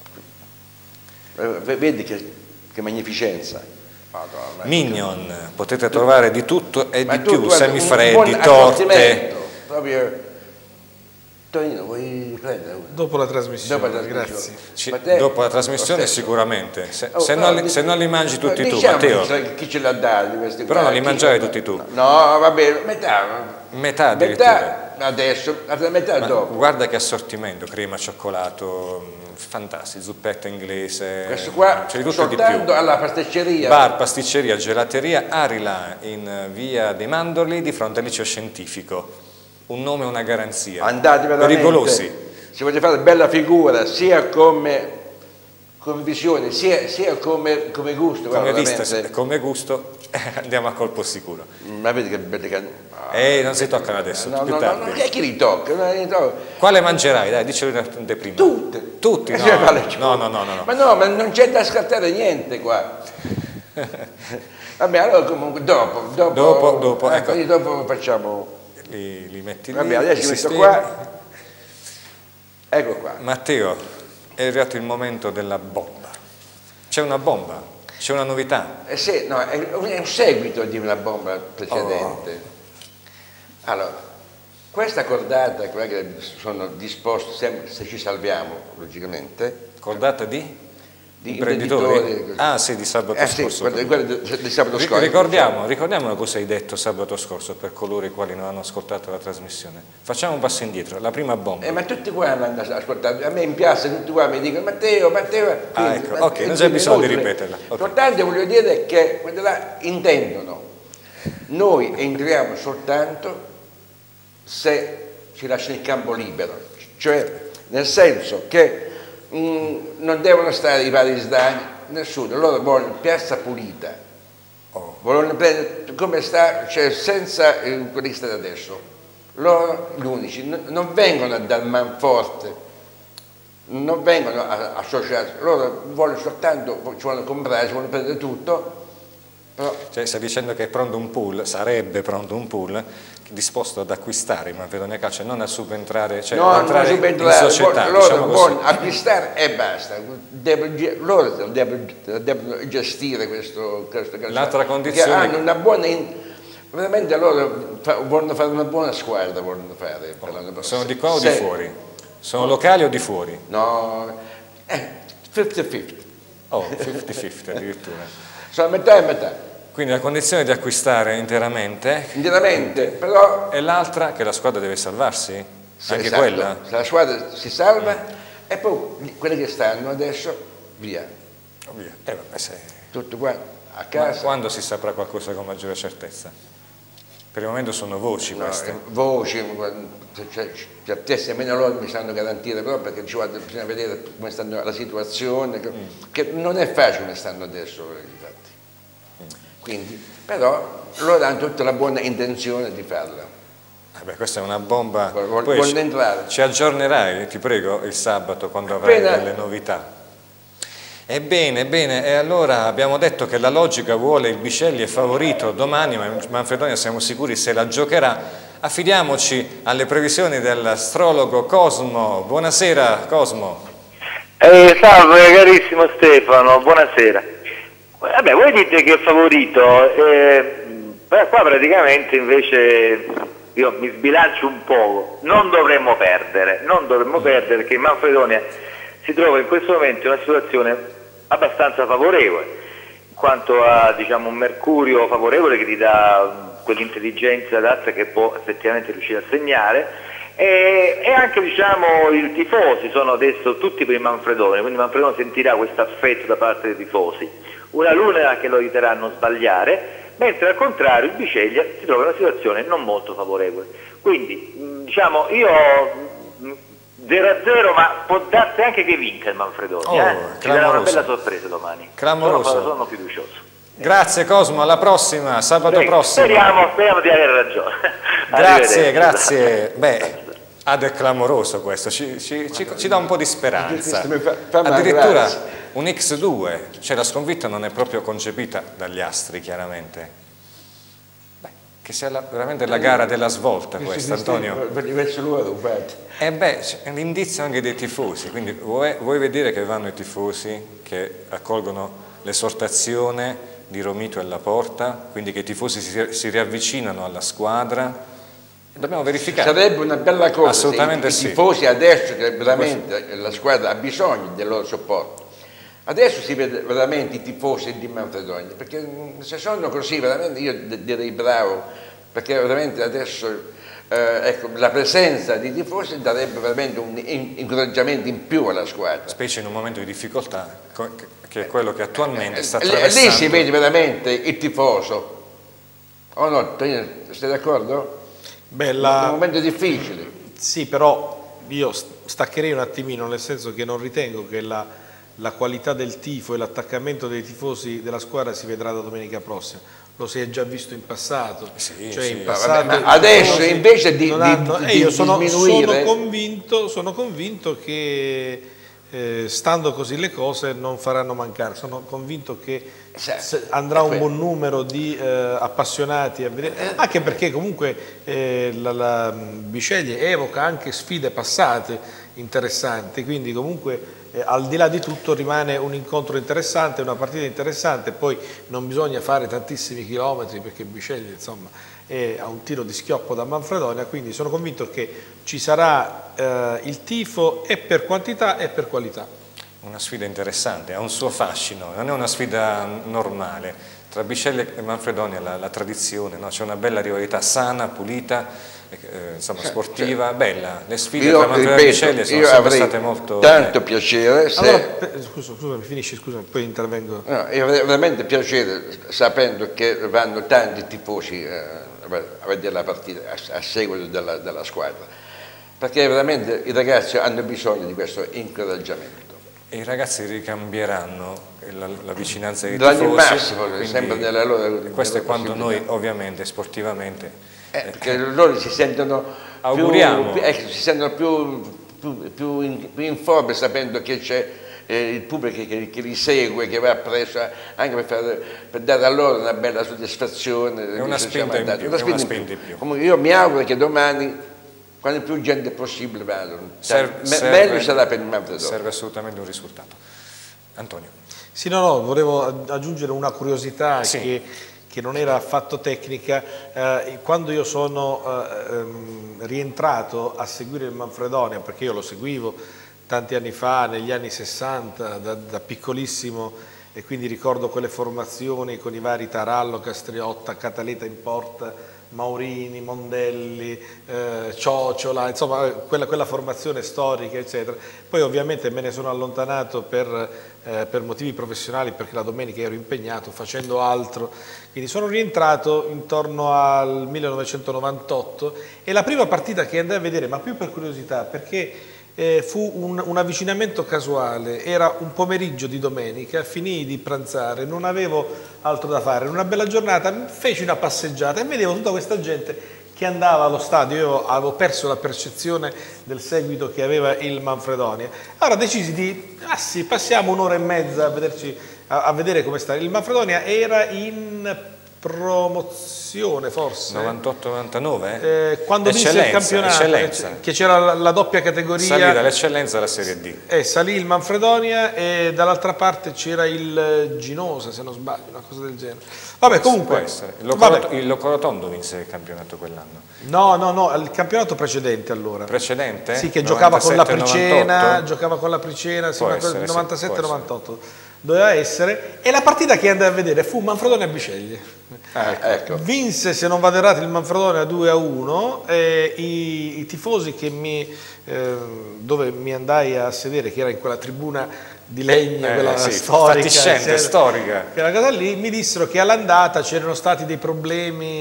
vedi che magnificenza. Madonna, Mignon, potete trovare di tutto e ma di più, guarda, semifreddi, torte, proprio Tonino, vuoi prendere una? Dopo la trasmissione, Dopo la trasmissione. grazie. Dopo la trasmissione sicuramente, se non li mangi tutti tu, Matteo. Chi ce l'ha dati questi Però qua? non li mangiare tutti tu. No, va bene, metà. Metà addirittura. Adesso, la metà dopo. Guarda che assortimento, crema, cioccolato, fantastico, zuppetta inglese, Questo qua c'è di tutto e di soltanto più. alla pasticceria. Bar, pasticceria, gelateria Arila in via dei Mandorli di fronte al liceo scientifico. Un nome e una garanzia. Andate veramente, pericolosi. se volete fare bella figura sia come visione sia come gusto, Come guarda, vista, veramente. come gusto, andiamo a colpo sicuro. Ma vedi che belle Non si toccano adesso, più no, tardi. chi li tocca? Quale mangerai? Dai, dicelo prima. Tutte. Tutti? No. Ma no, ma non c'è da scartare niente qua. Vabbè, allora comunque dopo ecco. dopo facciamo. Li metti lì. Vabbè, adesso metto sistemi. qua. Ecco qua. Matteo, è arrivato il momento della bomba. C'è una bomba? C'è una novità? Sì, no, è un seguito di una bomba precedente. Allora, questa cordata, quella che sono disposto, se ci salviamo, logicamente. Cordata di imprenditori. Ah sì, di sabato scorso. Quella di sabato scorso. Ricordiamo cosa hai detto sabato scorso per coloro i quali non hanno ascoltato la trasmissione. Facciamo un passo indietro, la prima bomba. Ma tutti qua hanno ascoltato, a me in piazza tutti qua mi dicono Matteo. Ecco, ok, non c'è bisogno di ripeterla. L'importante voglio dire che quelli là intendono. Noi entriamo soltanto se ci lasciano il campo libero, cioè nel senso che non devono stare i vari sdagni, nessuno, loro vogliono piazza pulita, vogliono prendere come sta, cioè senza quelli che state adesso, loro gli unici, non vengono dal manforte, non vengono associati, loro vogliono soltanto, ci vogliono comprare, ci vogliono prendere tutto. Però, cioè, sta dicendo che è pronto un pool, sarebbe pronto un pool disposto ad acquistare il Manfredonia Calcio e non a subentrare, cioè no, a entrare non subentrare, in società. Loro vogliono acquistare e basta, loro devono gestire questo calcio. L'altra condizione... Perché hanno una buona... veramente loro vogliono fare una buona squadra, vogliono fare per l'anno prossimo. Sono di qua o di fuori? Sono locali o di fuori? No, 50-50. Oh, 50-50 addirittura. Sono metà e metà. Quindi la condizione di acquistare interamente, però... E l'altra che la squadra deve salvarsi? Anche esatto, quella? Se la squadra si salva e poi quelli che stanno adesso, via. Via. Tutto qua, a casa. Ma quando si saprà qualcosa con maggiore certezza? Per il momento sono voci queste. Voci, certezze almeno loro mi sanno garantire, però perché bisogna vedere come sta la situazione, che non è facile come stanno adesso, infatti. Quindi, però loro hanno tutta la buona intenzione di farla. Questa è una bomba. Poi ci aggiornerai, ti prego, il sabato quando avrai delle novità. Ebbene, e allora abbiamo detto che la logica vuole il Bisceglie favorito domani, ma Manfredonia siamo sicuri se la giocherà. Affidiamoci alle previsioni dell'astrologo Cosmo. Buonasera Cosmo. Salve carissimo Stefano, buonasera. Vabbè, voi dite che è favorito, qua praticamente invece io mi sbilancio un po', non dovremmo perdere perché il Manfredonia si trova in questo momento in una situazione abbastanza favorevole, in quanto ha un mercurio favorevole che ti dà quell'intelligenza adatta che può effettivamente riuscire a segnare, e anche i tifosi sono adesso tutti per il Manfredonia, quindi il Manfredonia sentirà questo affetto da parte dei tifosi. Una luna che lo aiuterà a non sbagliare, mentre al contrario il Biceglia si trova in una situazione non molto favorevole. Quindi io 0-0, ma può darsi anche che vinca il Manfredonia. Ci sarà una bella sorpresa domani. Clamoroso. Sono fiducioso. Grazie Cosmo, alla prossima, sabato prossimo. Speriamo di avere ragione. Grazie. È clamoroso questo, ci dà un po' di speranza. Addirittura un X2, cioè la sconfitta non è proprio concepita dagli astri, chiaramente. Che sia veramente la gara della svolta questa, Antonio. È l'indizio anche dei tifosi, quindi vuoi vedere che vanno i tifosi che accolgono l'esortazione di Romito e Laporta, quindi che i tifosi si riavvicinano alla squadra. Dobbiamo verificare. Sarebbe una bella cosa. Assolutamente se i tifosi adesso che veramente la squadra ha bisogno del loro supporto. Adesso si vede veramente i tifosi di Manfredonia, perché se sono così veramente io direi bravo, perché veramente adesso ecco, la presenza di tifosi darebbe veramente un incoraggiamento in più alla squadra. Specie in un momento di difficoltà, che è quello che attualmente sta attraversando. Lì si vede veramente il tifoso. O no, stai d'accordo? Beh, È un momento difficile. Sì, però io staccherei un attimino, nel senso che non ritengo che la qualità del tifo e l'attaccamento dei tifosi della squadra si vedrà da domenica prossima. Lo si è già visto in passato. Sì, cioè sì. in passato Ma adesso invece di io sono diminuire... sono convinto che stando così le cose non faranno mancare. Sono convinto che andrà un buon numero di appassionati a vedere, anche perché comunque la Bisceglie evoca anche sfide passate interessanti, quindi comunque al di là di tutto rimane un incontro interessante, una partita interessante. Poi non bisogna fare tantissimi chilometri perché Bisceglie insomma è a un tiro di schioppo da Manfredonia, quindi sono convinto che ci sarà il tifo e per quantità e per qualità. Una sfida interessante, ha un suo fascino, non è una sfida normale. Tra Bisceglie e Manfredonia la tradizione, no? C'è una bella rivalità sana, pulita, insomma, sportiva, bella. Le sfide tra Manfredonia e Bisceglie sono sempre state molto... tanto piacere se... Allora, scusami, finisci, scusami, poi intervengo. No, io avrei veramente piacere sapendo che vanno tanti tifosi a vedere la partita a seguito della squadra, perché veramente i ragazzi hanno bisogno di questo incoraggiamento. E i ragazzi ricambieranno la vicinanza dei Daranno il tifosi, massimo, sempre nella loro... questo è quanto noi ovviamente sportivamente perché loro si sentono auguriamo si sentono più in forma sapendo che c'è il pubblico che li segue, che va presso anche per dare a loro una bella soddisfazione. È una spinta in più. Comunque io mi auguro che domani, quando più gente possibile vadano, meglio sarà per il Manfredonia. Serve assolutamente un risultato. Antonio. Sì, no, volevo aggiungere una curiosità che non era affatto tecnica. Quando io sono rientrato a seguire il Manfredonia, perché io lo seguivo tanti anni fa, negli anni 60, da piccolissimo, e quindi ricordo quelle formazioni con i vari Tarallo, Castriotta, Cataleta in porta, Maurini, Mondelli, Ciociola, insomma quella formazione storica eccetera. Poi ovviamente me ne sono allontanato per motivi professionali, perché la domenica ero impegnato facendo altro, quindi sono rientrato intorno al 1998 e la prima partita che andai a vedere, ma più per curiosità, perché fu un avvicinamento casuale, era un pomeriggio di domenica, finii di pranzare, non avevo altro da fare, in una bella giornata feci una passeggiata e vedevo tutta questa gente che andava allo stadio. Io avevo perso la percezione del seguito che aveva il Manfredonia, allora decisi di, passiamo un'ora e mezza a vederci, a vedere come sta. Il Manfredonia era in promozione forse 98-99 quando vinse il campionato, che c'era la doppia categoria, salì dall'eccellenza alla Serie D, salì il Manfredonia e dall'altra parte c'era il Ginosa, se non sbaglio, una cosa del genere. Vabbè, comunque il Locorotondo vinse il campionato quell'anno. No, il campionato precedente allora. Precedente? Sì, che giocava con la Pricena, sì, 97-98 doveva essere, e la partita che andai a vedere fu Manfredonia-Bisceglie. Ecco. Vinse, se non vado errato, il Manfredonia 2-1, e i tifosi dove mi andai a sedere, che era in quella tribuna di legno, quella storica, quella cosa lì, mi dissero che all'andata c'erano stati dei problemi,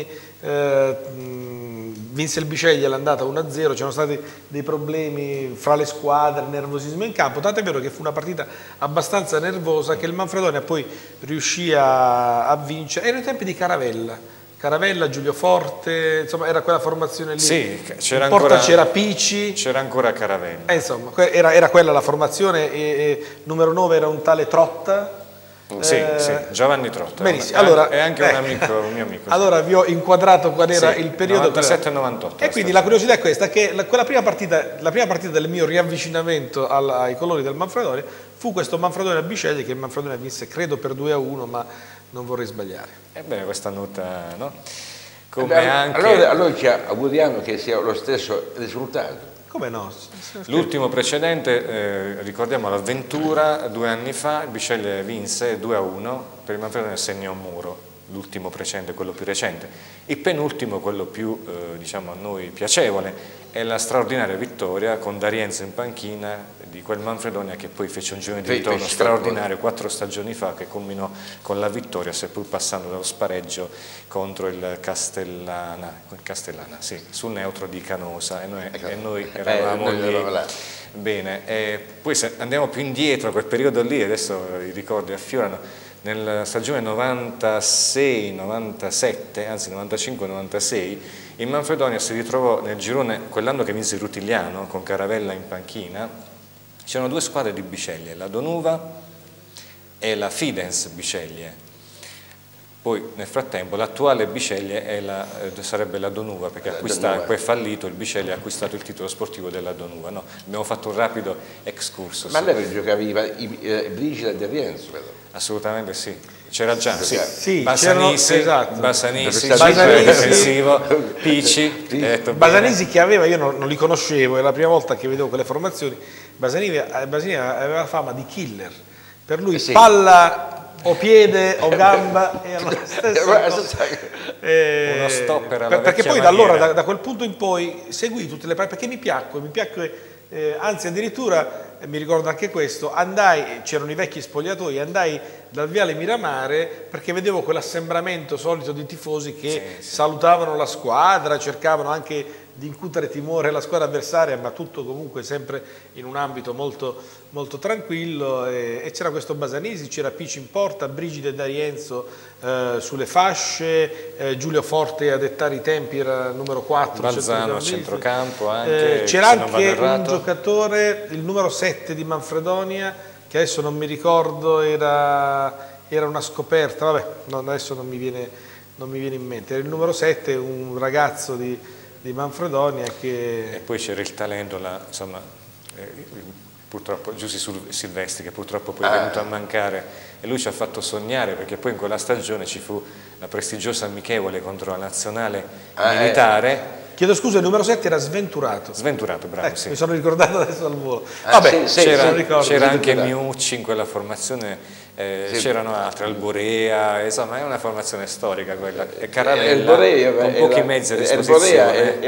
vinse il Bisceglie all'andata 1-0, c'erano stati dei problemi fra le squadre, nervosismo in campo, tanto è vero che fu una partita abbastanza nervosa, che il Manfredonia poi riuscì a vincere. Era ai tempi di Caravella, Giulio Forte, insomma era quella formazione lì. Sì, c'era Pici. C'era ancora Caravella. Insomma, era quella la formazione, e numero 9 era un tale Trotta. Sì, Giovanni Trotta. Benissimo. Allora, è anche un mio amico. Allora vi ho inquadrato qual era il periodo 97-98. E quindi la curiosità è questa, che la prima partita del mio riavvicinamento ai colori del Manfredonia fu questo Manfredonia-Bisceglie, che il Manfredonia vinse credo per 2-1, ma non vorrei sbagliare. Ebbene, questa nota, no? come anche... Allora ci auguriamo che sia lo stesso risultato. Come no? L'ultimo precedente, ricordiamo l'avventura, 2 anni fa, il Bisceglie vinse 2-1, per il Manfredonia segnò un muro, l'ultimo precedente, quello più recente. Il penultimo, quello più diciamo a noi piacevole, è la straordinaria vittoria con D'Arienzo in panchina di quel Manfredonia che poi fece un girone di ritorno straordinario 4 stagioni fa, che culminò con la vittoria, seppur passando dallo spareggio contro il Castellana, sì, sul neutro di Canosa, e noi eravamo lì. Bene, poi se andiamo più indietro a quel periodo lì, adesso i ricordi affiorano. Nella stagione 96-97, anzi 95-96, il Manfredonia si ritrovò nel girone, quell'anno che vinse il Rutigliano, con Caravella in panchina. C'erano 2 squadre di Bisceglie, la Donuva e la Fidens Bisceglie. Poi nel frattempo l'attuale Bisceglie sarebbe la Donuva, perché poi è fallito, il Bisceglie ha acquistato il titolo sportivo della Donuva. No, abbiamo fatto un rapido excursus. Ma lei giocaviva Brigida e D'Arienzo, vedo. Assolutamente sì, c'era già, sì, Basanisi, esatto. Basanisi difensivo, Pici. Basanisi che aveva, io non li conoscevo, è la prima volta che vedevo quelle formazioni. Basanisi aveva fama di killer, per lui palla o piede o gamba era la stessa cosa. Uno stopper alla perché poi maniera. da allora, da quel punto in poi, seguì tutte le partite, perché mi piacque anzi addirittura mi ricordo anche questo, c'erano i vecchi spogliatoi, andai dal Viale Miramare perché vedevo quell'assembramento solito di tifosi che salutavano la squadra, cercavano anche di incutere timore alla squadra avversaria, ma tutto comunque sempre in un ambito molto, molto tranquillo, e c'era questo Basanisi, c'era Pici in porta, Brigida e D'Arienzo sulle fasce, Giulio Forte a dettare i tempi era numero 4, Balzano a centrocampo anche, c'era anche un giocatore, il numero 7 di Manfredonia, che adesso non mi ricordo, era una scoperta, vabbè, adesso non mi viene in mente, era il numero 7, un ragazzo di Manfredonia che... E poi c'era il talento, insomma, purtroppo Giussi Silvestri, che purtroppo poi è venuto a mancare, e lui ci ha fatto sognare, perché poi in quella stagione ci fu la prestigiosa amichevole contro la nazionale militare. Chiedo scusa, il numero 7 era Sventurato. Sventurato, bravo, sì. Mi sono ricordato adesso al volo. Vabbè, c'era anche Miucci in quella formazione, c'erano altri, Alborea, insomma è una formazione storica quella. E Caravella con pochi mezzi a disposizione.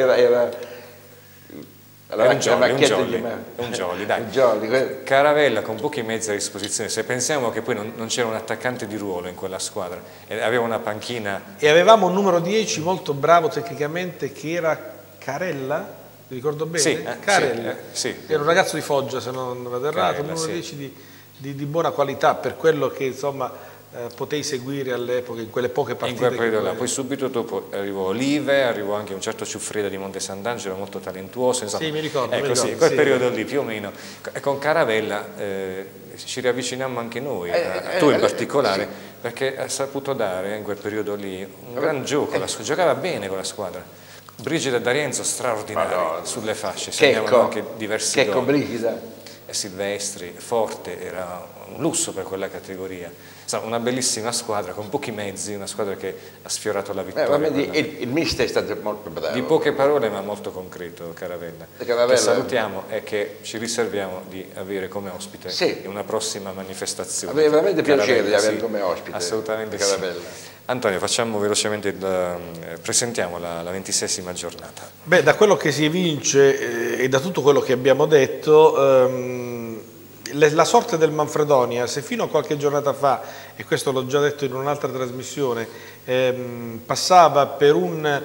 Era un jolly, dai. Caravella con pochi mezzi a disposizione. Se pensiamo che poi non c'era un attaccante di ruolo in quella squadra, aveva una panchina. E avevamo un numero 10 molto bravo tecnicamente, che era Carella, mi ricordo bene? Sì, Carella. sì. Era un ragazzo di Foggia, se non vado errato, un numero 10 di buona qualità, per quello che insomma potei seguire all'epoca, in quelle poche partite. In quel periodo là. Poi subito dopo arrivò Olive, arrivò anche un certo Ciuffrida di Monte Sant'Angelo, molto talentuoso, insomma. Sì, mi ricordo. Sì, quel periodo lì più o meno. E con Caravella ci riavvicinammo anche noi, tu in particolare, perché ha saputo dare in quel periodo lì un gran gioco, giocava bene con la squadra. Brigida e D'Arienzo straordinari sulle fasce, segnavano anche diversi gol. Brigida? Silvestri, Forte, era un lusso per quella categoria. Insomma, una bellissima squadra con pochi mezzi, una squadra che ha sfiorato la vittoria. Il mister è stato molto bravo. Di poche parole ma molto concreto, Caravella. Che salutiamo e che ci riserviamo di avere come ospite in una prossima manifestazione. Aveva veramente piacere di avere come ospite. Assolutamente Caravella. Sì. Antonio, facciamo velocemente presentiamo la 26ª giornata. Beh, da quello che si evince e da tutto quello che abbiamo detto, la sorte del Manfredonia, se fino a qualche giornata fa, e questo l'ho già detto in un'altra trasmissione, passava per un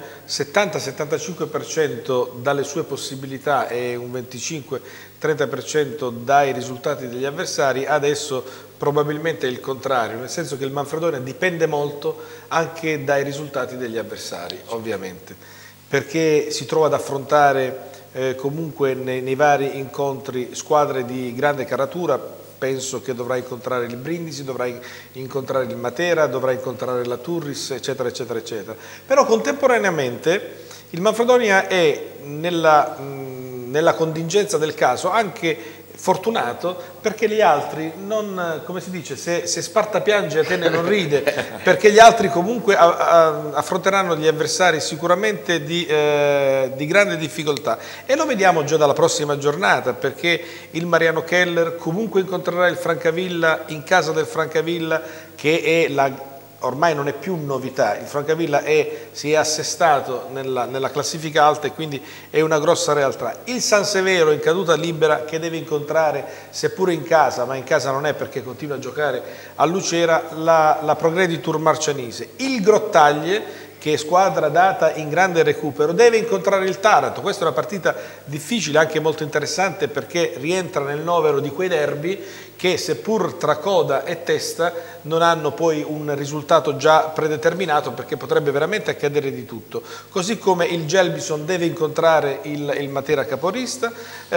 70-75% dalle sue possibilità e un 25-30% dai risultati degli avversari, adesso probabilmente è il contrario, nel senso che il Manfredonia dipende molto anche dai risultati degli avversari, ovviamente, perché si trova ad affrontare comunque nei vari incontri squadre di grande caratura. Penso che dovrà incontrare il Brindisi, dovrà incontrare il Matera, dovrà incontrare la Turris, eccetera, eccetera, eccetera. Però contemporaneamente il Manfredonia è nella contingenza del caso anche fortunato perché gli altri non, come si dice, se Sparta piange Atene non ride, perché gli altri comunque affronteranno gli avversari sicuramente di grande difficoltà, e lo vediamo già dalla prossima giornata, perché il Mariano Keller comunque incontrerà il Francavilla in casa del Francavilla, che è ormai non è più novità. Il Francavilla si è assestato nella classifica alta e quindi è una grossa realtà. Il San Severo in caduta libera, che deve incontrare, seppure in casa, ma in casa non è perché continua a giocare a Lucera, la Progreditur Marcianise. Il Grottaglie, che è squadra data in grande recupero, deve incontrare il Taranto. Questa è una partita difficile, anche molto interessante, perché rientra nel novero di quei derby che, seppur tra coda e testa, non hanno poi un risultato già predeterminato, perché potrebbe veramente accadere di tutto. Così come il Gelbison deve incontrare il Matera caporista,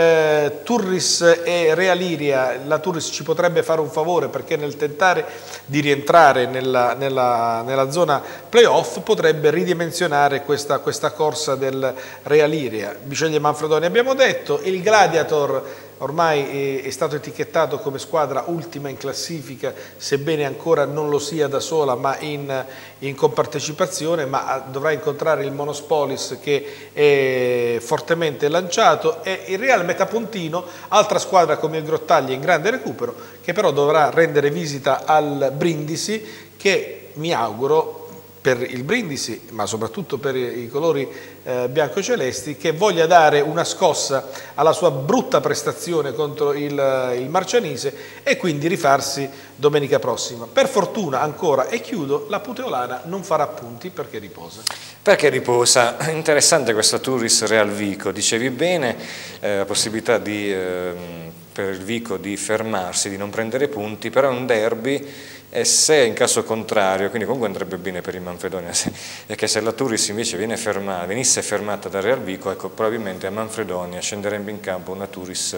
Turris e Real Iria. La Turris ci potrebbe fare un favore, perché nel tentare di rientrare nella zona playoff potrebbe ridimensionare questa corsa del Real Iria. Biceglie Manfredonia abbiamo detto. Il Gladiator ormai è stato etichettato come squadra ultima in classifica, sebbene ancora non lo sia da sola, ma in compartecipazione, ma dovrà incontrare il Monospolis, che è fortemente lanciato, e il Real Metapontino, altra squadra come il Grottaglie in grande recupero, che però dovrà rendere visita al Brindisi, che mi auguro, per il Brindisi, ma soprattutto per i colori biancocelesti, che voglia dare una scossa alla sua brutta prestazione contro il Marcianise e quindi rifarsi domenica prossima. Per fortuna ancora, e chiudo, la Puteolana non farà punti perché riposa. Perché riposa? Interessante questa Turris Real Vico, dicevi bene, la possibilità per il Vico di fermarsi, di non prendere punti, però è un derby. E se in caso contrario, quindi comunque andrebbe bene per il Manfredonia, è che se la Turris invece venisse fermata da Real Vico, ecco, probabilmente a Manfredonia scenderebbe in campo una Turris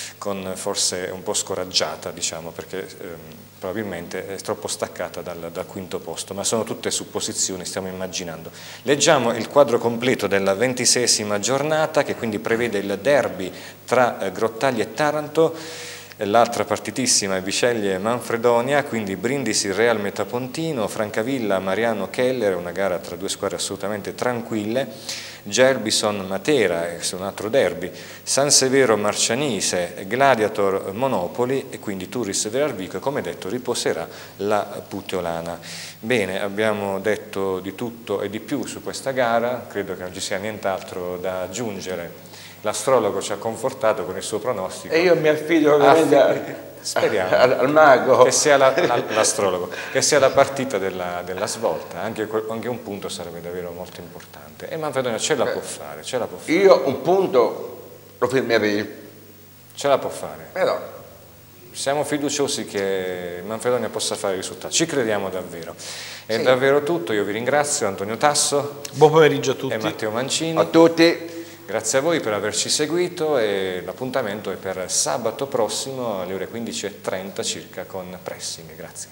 forse un po' scoraggiata, diciamo, perché probabilmente è troppo staccata dal quinto posto, ma sono tutte supposizioni, stiamo immaginando. Leggiamo il quadro completo della 26ª giornata, che quindi prevede il derby tra Grottaglie e Taranto. L'altra partitissima è Biceglie Manfredonia, quindi Brindisi Real Metapontino, Francavilla Mariano Keller, una gara tra due squadre assolutamente tranquille, Gelbison Matera, è un altro derby, San Severo Marcianise, Gladiator Monopoli, e quindi Turris Real Vico, e come detto riposerà la Puteolana. Bene, abbiamo detto di tutto e di più su questa gara, credo che non ci sia nient'altro da aggiungere. L'astrologo ci ha confortato con il suo pronostico. E io mi affido ovviamente speriamo al mago. Che sia l'astrologo, che sia la partita della svolta, anche un punto sarebbe davvero molto importante. E Manfredonia ce la può fare, ce la può fare. Io un punto lo firmerei. Ce la può fare. Però siamo fiduciosi che Manfredonia possa fare i risultati, ci crediamo davvero. È davvero tutto, io vi ringrazio, Antonio Tasso. Buon pomeriggio a tutti. E Matteo Mancini. A tutti. Grazie a voi per averci seguito, e l'appuntamento è per sabato prossimo alle ore 15:30 circa con Pressing. Grazie.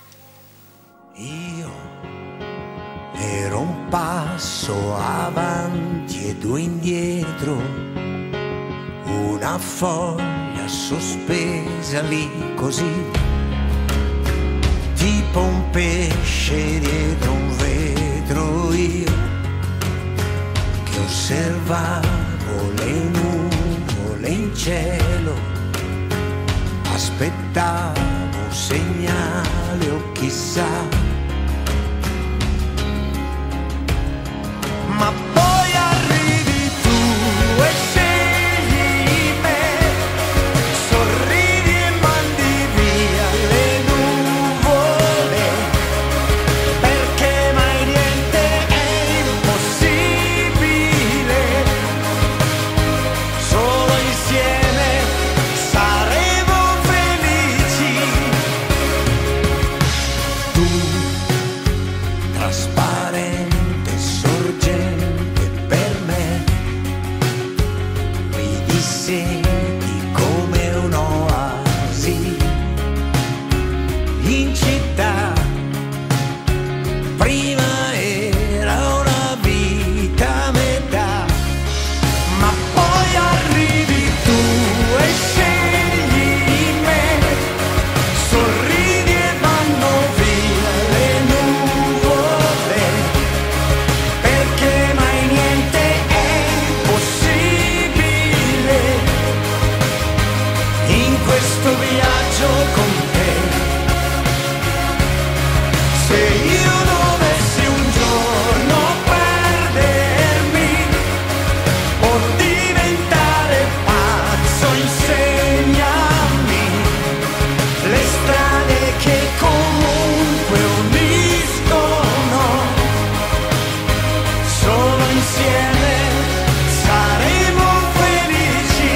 Io ero un passo avanti e due indietro, una foglia sospesa lì così, tipo un pesce dietro un vetro. Io osservavo le nuvole in cielo, aspettavo un segnale o chissà, ma poi arrivi tu e scegli me, sorridi e mandi via le nuvole, perché mai niente è impossibile. Solo insieme saremo felici. Tu, trasparente, sorgente per me, mi disseti come un'oasi in città. Prima era una vita a metà, ma poi arrivi tu e scegli Se io dovessi un giorno perdermi o diventare pazzo, insegnami le strade che comunque uniscono. Solo insieme saremo felici.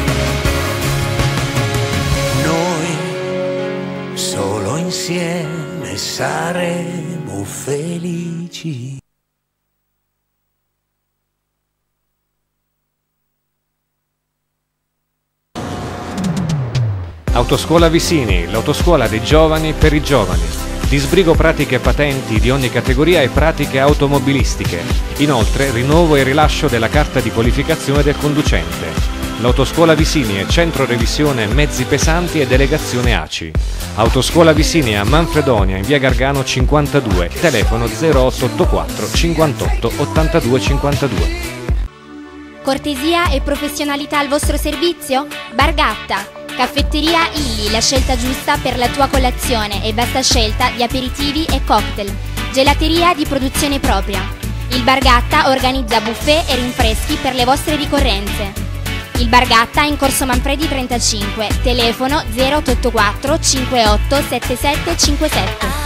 Noi solo insieme saremo felici. Autoscuola Visini, l'autoscuola dei giovani per i giovani. Disbrigo pratiche e patenti di ogni categoria e pratiche automobilistiche. Inoltre rinnovo e rilascio della carta di qualificazione del conducente. L'autoscuola Visini è centro revisione mezzi pesanti e delegazione ACI. Autoscuola Visini a Manfredonia in via Gargano 52, telefono 0884 58 82 52. Cortesia e professionalità al vostro servizio? Bargatta. Caffetteria Illy, la scelta giusta per la tua colazione e vasta scelta di aperitivi e cocktail. Gelateria di produzione propria. Il Bargatta organizza buffet e rinfreschi per le vostre ricorrenze. Il Bargatta è in Corso Manfredi 35, telefono 0884 58 77 57.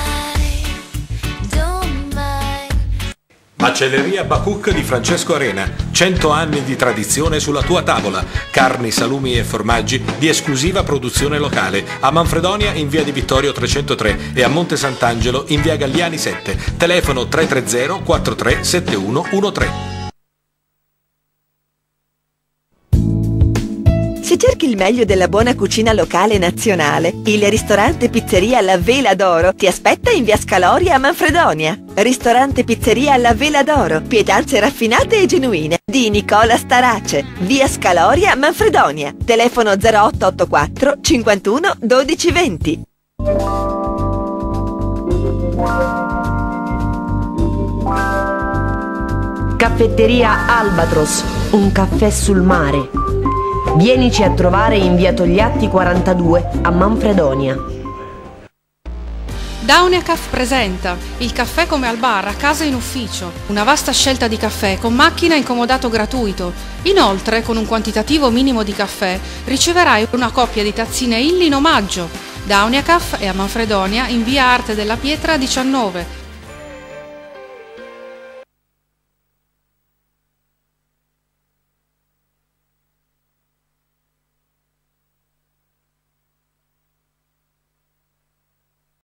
Macelleria Bacook di Francesco Arena, 100 anni di tradizione sulla tua tavola, carni, salumi e formaggi di esclusiva produzione locale, a Manfredonia in via di Vittorio 303 e a Monte Sant'Angelo in via Galliani 7, telefono 330 43 7113. Se cerchi il meglio della buona cucina locale nazionale, il ristorante Pizzeria La Vela d'Oro ti aspetta in via Scaloria a Manfredonia. Ristorante Pizzeria La Vela d'Oro, pietanze raffinate e genuine di Nicola Starace, via Scaloria a Manfredonia, telefono 0884 51 12 20. Caffetteria Albatros, un caffè sul mare. Vienici a trovare in via Togliatti 42 a Manfredonia. Dauniacaf presenta il caffè come al bar, a casa e in ufficio. Una vasta scelta di caffè con macchina in comodato gratuito. Inoltre, con un quantitativo minimo di caffè, riceverai una coppia di tazzine Illy in omaggio. Dauniacaf è a Manfredonia in via Arte della Pietra 19.